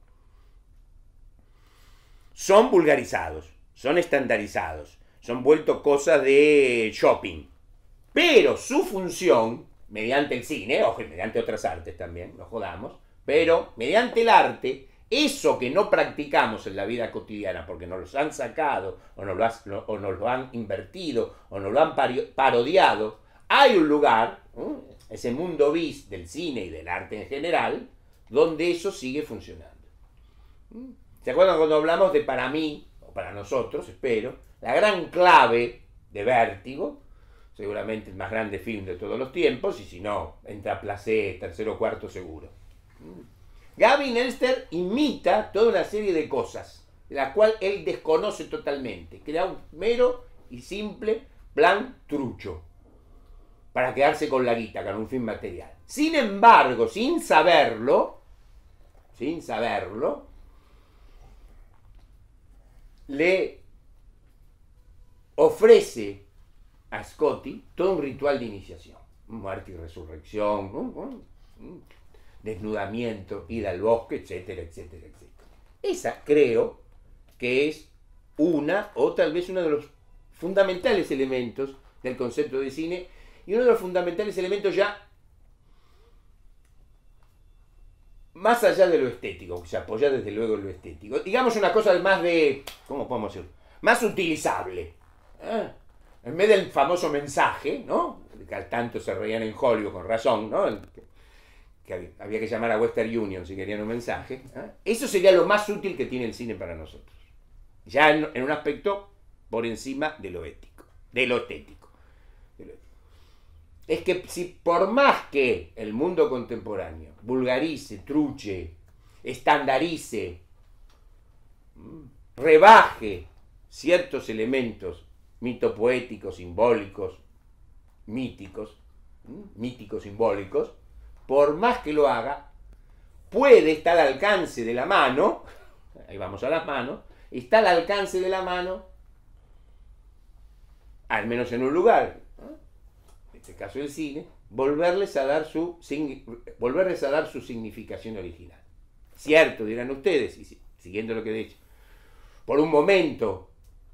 son vulgarizados, son estandarizados, son vueltos cosas de shopping. Pero su función, mediante el cine, ojo, mediante otras artes también, no jodamos, pero mediante el arte, eso que no practicamos en la vida cotidiana porque nos los han sacado o nos lo han invertido o nos lo han parodiado, hay un lugar, ese mundo bis del cine y del arte en general, donde eso sigue funcionando. ¿Se acuerdan cuando hablamos de, para mí, o para nosotros, espero, la gran clave de Vértigo? Seguramente el más grande film de todos los tiempos, y si no, entra Placé, tercero o cuarto seguro. Gavin Elster imita toda una serie de cosas, de la cual él desconoce totalmente. Crea un mero y simple plan trucho para quedarse con la guita, con un fin material. Sin embargo, sin saberlo, le ofrece a Scotty todo un ritual de iniciación. Muerte y resurrección, desnudamiento, ida al bosque, etcétera, etcétera, etcétera. Esa creo que es una, o tal vez uno de los fundamentales elementos del concepto de cine, y uno de los fundamentales elementos ya más allá de lo estético, se apoya desde luego en lo estético. Digamos una cosa más de, ¿cómo podemos decir? Más utilizable. En vez del famoso mensaje, ¿no? Que al tanto se reían en Hollywood, con razón, ¿no? Que había que llamar a Western Union si querían un mensaje. Eso sería lo más útil que tiene el cine para nosotros. Ya en un aspecto por encima de lo ético, de lo estético. Es que si por más que el mundo contemporáneo vulgarice, truche, estandarice, rebaje ciertos elementos mitopoéticos, simbólicos, míticos, simbólicos, por más que lo haga, puede estar al alcance de la mano, ahí vamos a las manos, está al alcance de la mano, al menos en un lugar, en este caso el cine, volverles a dar su significación original. Cierto, dirán ustedes, y siguiendo lo que he dicho, por un momento,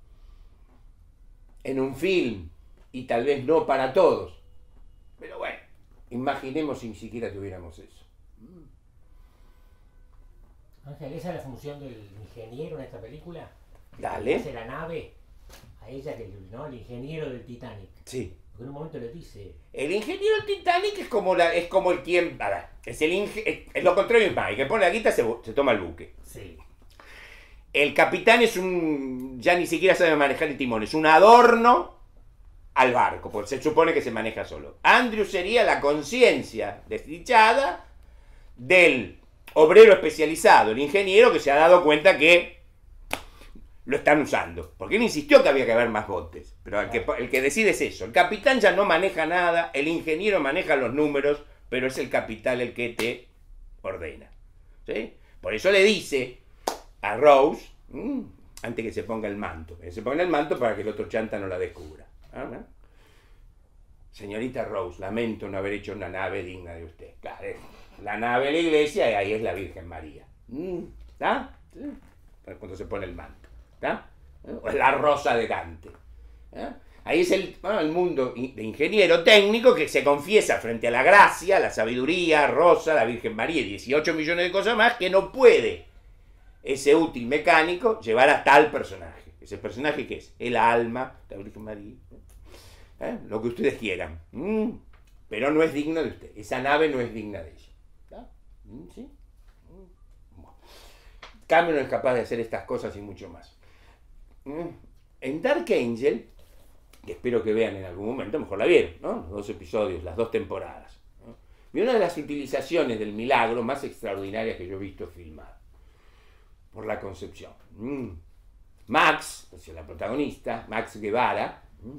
en un film, y tal vez no para todos, pero bueno, imaginemos si ni siquiera tuviéramos eso. Ángel, ¿esa es la función del ingeniero en esta película? Dale. Hace la nave a ella, ¿no? El ingeniero del Titanic. Sí. Porque en un momento le dice... El ingeniero del Titanic es como el quien... A ver, es lo contrario más. El que pone la guita se toma el buque. Sí. El capitán es ya ni siquiera sabe manejar el timón. Es un adorno al barco, porque se supone que se maneja solo. Andrew sería la conciencia desdichada del obrero especializado, el ingeniero que se ha dado cuenta que lo están usando. Porque él insistió que había que haber más botes. Pero el que decide es eso. El capitán ya no maneja nada, el ingeniero maneja los números, pero es el capitán el que te ordena. ¿Sí? Por eso le dice a Rose, antes que se ponga el manto. Que se ponga el manto para que el otro chanta no la descubra. ¿No? Señorita Rose, lamento no haber hecho una nave digna de usted. Claro, la nave de la iglesia y ahí es la Virgen María. ¿Está? Cuando se pone el manto. ¿Está? O es la rosa de Dante. Ahí es el mundo de ingeniero técnico que se confiesa frente a la gracia, la sabiduría, Rosa, la Virgen María y 18 millones de cosas más que no puede ese útil mecánico llevar a tal personaje. ¿Ese personaje qué es? El alma, la Virgen María. Lo que ustedes quieran. Pero no es digno de usted. Esa nave no es digna de ella. ¿Sí? Cameron es capaz de hacer estas cosas y mucho más. En Dark Angel, que espero que vean en algún momento, mejor la vieron, ¿no? Los 2 episodios, las 2 temporadas. Y una de las utilizaciones del milagro más extraordinarias que yo he visto filmada. Por la concepción. Max, o sea, la protagonista, Max Guevara,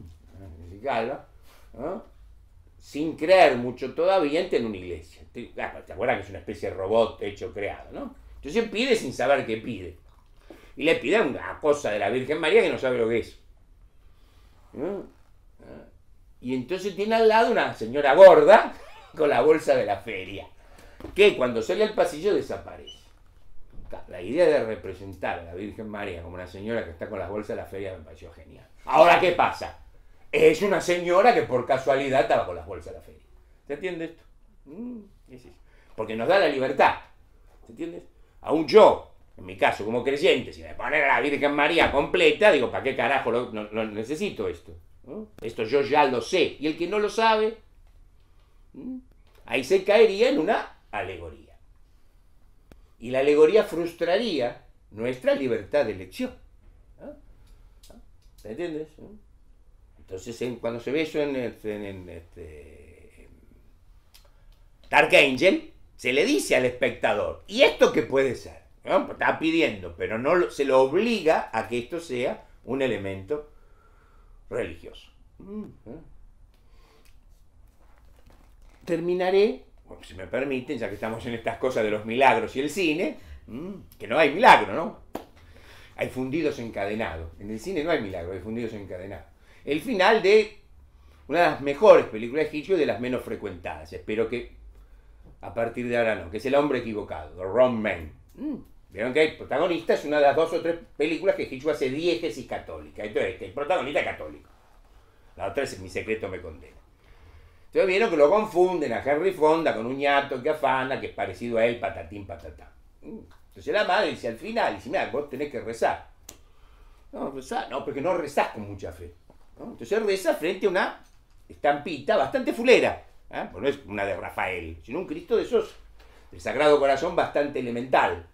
¿no? Sin creer mucho todavía, entra en una iglesia. ¿Te acuerdas que es una especie de robot hecho, creado, ¿no? Entonces pide sin saber qué pide. Y le pide una cosa de la Virgen María que no sabe lo que es. Y entonces tiene al lado una señora gorda con la bolsa de la feria, que cuando sale al pasillo desaparece. La idea de representar a la Virgen María como una señora que está con las bolsas de la feria me pareció genial. Ahora, ¿qué pasa? Es una señora que por casualidad estaba con las bolsas de la feria. ¿Se entiende esto? Porque nos da la libertad. ¿Se entiende? Aún yo, en mi caso como creyente, si me ponen a la Virgen María completa, digo, ¿para qué carajo no necesito esto? ¿No? Esto yo ya lo sé. Y el que no lo sabe, ahí se caería en una alegoría. Y la alegoría frustraría nuestra libertad de elección. ¿Se entiendes? Entonces, cuando se ve eso en Dark Angel, se le dice al espectador, ¿y esto qué puede ser? ¿No? Está pidiendo, pero no se lo obliga a que esto sea un elemento religioso. Terminaré, si me permiten, ya que estamos en estas cosas de los milagros y el cine, que no hay milagro, ¿no? Hay fundidos encadenados. En el cine no hay milagro, hay fundidos encadenados. El final de una de las mejores películas de Hitchcock y de las menos frecuentadas. Espero que a partir de ahora no, que es El hombre equivocado, The Wrong Man. Vieron que el protagonista es una de las 2 o 3 películas que Hitchcock hace diégesis católica. Entonces, el protagonista es católico. La otra es Mi secreto me condena. Entonces vieron que lo confunden a Henry Fonda con un ñato que afana, que es parecido a él, patatín, patatá. Entonces la madre dice al final, dice, mira, vos tenés que rezar. No, rezar, no, porque no rezás con mucha fe. ¿No? Entonces reza frente a una estampita bastante fulera. Pues no es una de Rafael, sino un Cristo de esos, del Sagrado Corazón, bastante elemental.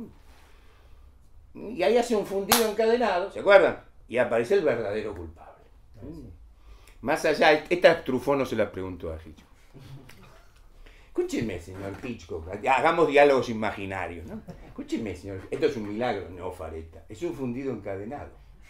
Y ahí hace un fundido encadenado, ¿se acuerdan? Y aparece el verdadero culpable. Más allá, esta Truffaut no se la preguntó a Hitchcock. Escúcheme, señor Hitchcock, hagamos diálogos imaginarios, ¿no? Escúcheme, señor, esto es un milagro, no, Fareta, es un fundido encadenado.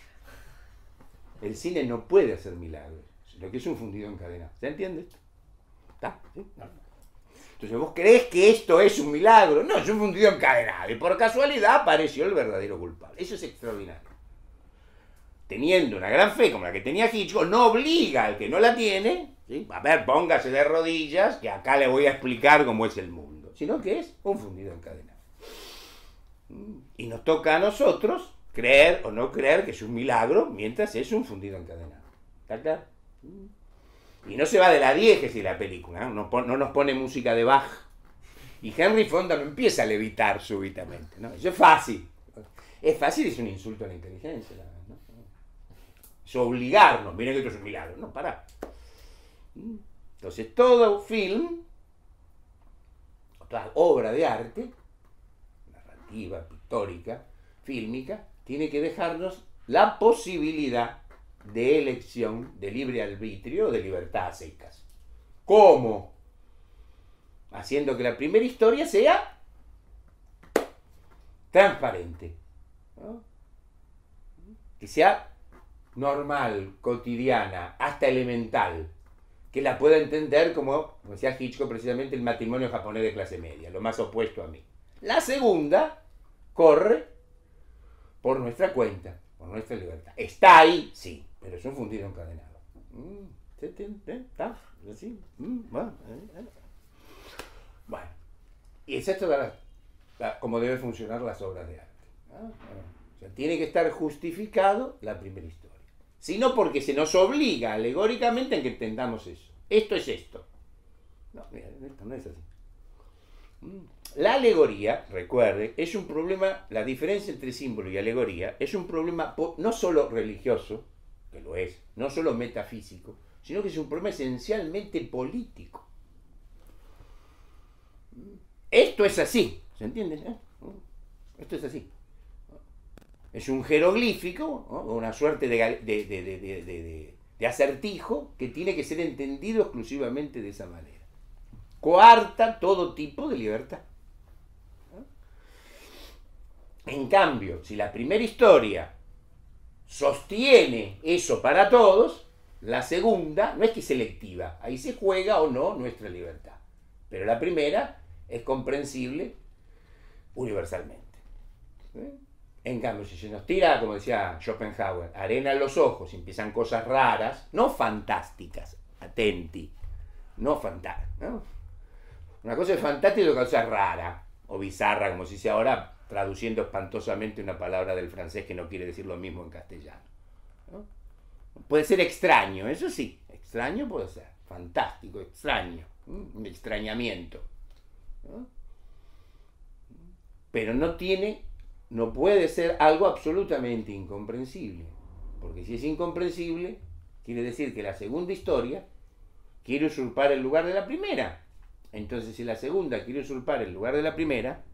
El cine no puede hacer milagros, lo que es un fundido encadenado. ¿Se entiende esto? ¿Está? ¿Sí? No. Entonces, ¿vos creés que esto es un milagro? No, es un fundido encadenado. Y por casualidad apareció el verdadero culpable. Eso es extraordinario. Teniendo una gran fe como la que tenía Hitchcock, no obliga al que no la tiene, ¿sí? A ver, póngase de rodillas, que acá le voy a explicar cómo es el mundo. Sino que es un fundido encadenado. Y nos toca a nosotros creer o no creer que es un milagro mientras es un fundido encadenado. ¿Está claro? Y no se va de la diégesis la película, ¿no? No nos pone música de Bach. Y Henry Fonda no empieza a levitar súbitamente, ¿no? Eso es fácil. Es fácil y es un insulto a la inteligencia, ¿no? Es obligarnos, miren que esto es un milagro. No, pará. Entonces todo film, toda obra de arte, narrativa, pictórica, fílmica, tiene que dejarnos la posibilidad de elección, de libre arbitrio, de libertad a secas. ¿Cómo? Haciendo que la primera historia sea transparente, ¿no? Que sea normal, cotidiana, hasta elemental, que la pueda entender como decía Hitchcock, precisamente el matrimonio japonés de clase media, lo más opuesto a mí. La segunda corre por nuestra cuenta, por nuestra libertad. Está ahí, sí, pero es un fundido encadenado. ¿Está? ¿Así? Bueno, y es esto como deben funcionar las obras de arte. O sea, tiene que estar justificado la primera historia. Sino porque se nos obliga alegóricamente a que entendamos eso. Esto es esto. No, mira, esto no es así. La alegoría, recuerde, es un problema, la diferencia entre símbolo y alegoría es un problema no solo religioso, que lo es, no solo metafísico, sino que es un problema esencialmente político. Esto es así, ¿se entiende? Esto es así. Es un jeroglífico, ¿no? Una suerte de acertijo que tiene que ser entendido exclusivamente de esa manera. Coarta todo tipo de libertad. En cambio, si la primera historia sostiene eso para todos, la segunda no es que es selectiva, ahí se juega o no nuestra libertad. Pero la primera es comprensible universalmente. En cambio, si se nos tira, como decía Schopenhauer, arena en los ojos y empiezan cosas raras, no fantásticas, atenti, no fantásticas, ¿no? Una cosa es fantástica y otra cosa es rara, o bizarra, como se dice ahora, traduciendo espantosamente una palabra del francés que no quiere decir lo mismo en castellano, ¿no? Puede ser extraño, eso sí, extraño puede ser, fantástico, extraño, un extrañamiento, ¿no? Pero no puede ser algo absolutamente incomprensible, porque si es incomprensible, quiere decir que la segunda historia quiere usurpar el lugar de la primera. Entonces, si la segunda quiere usurpar el lugar de la primera,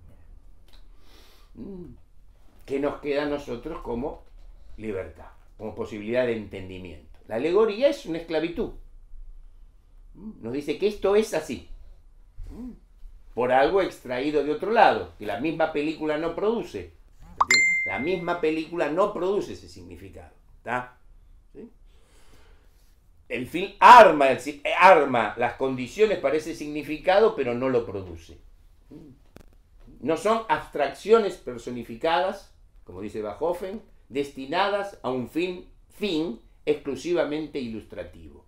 ¿qué nos queda a nosotros como libertad, como posibilidad de entendimiento? La alegoría es una esclavitud. Nos dice que esto es así, por algo extraído de otro lado, que la misma película no produce. La misma película no produce ese significado. ¿Está? ¿Sí? El film arma las condiciones para ese significado, pero no lo produce. No son abstracciones personificadas, como dice Bachofen, destinadas a un fin exclusivamente ilustrativo.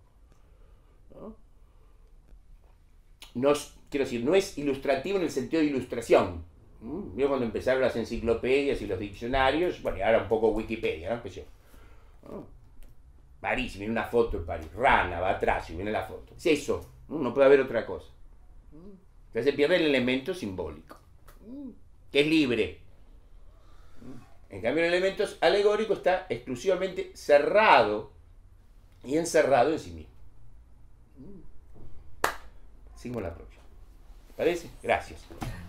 Quiero decir, no es ilustrativo en el sentido de ilustración. Yo cuando empezaron las enciclopedias y los diccionarios, bueno, y ahora un poco Wikipedia, ¿no? Empecé. París, viene una foto de París, rana, va atrás y viene la foto. Es eso. No puede haber otra cosa. Entonces se pierde el elemento simbólico, que es libre. En cambio, el elemento alegórico está exclusivamente cerrado y encerrado en sí mismo. Seguimos la próxima. ¿Parece? Gracias.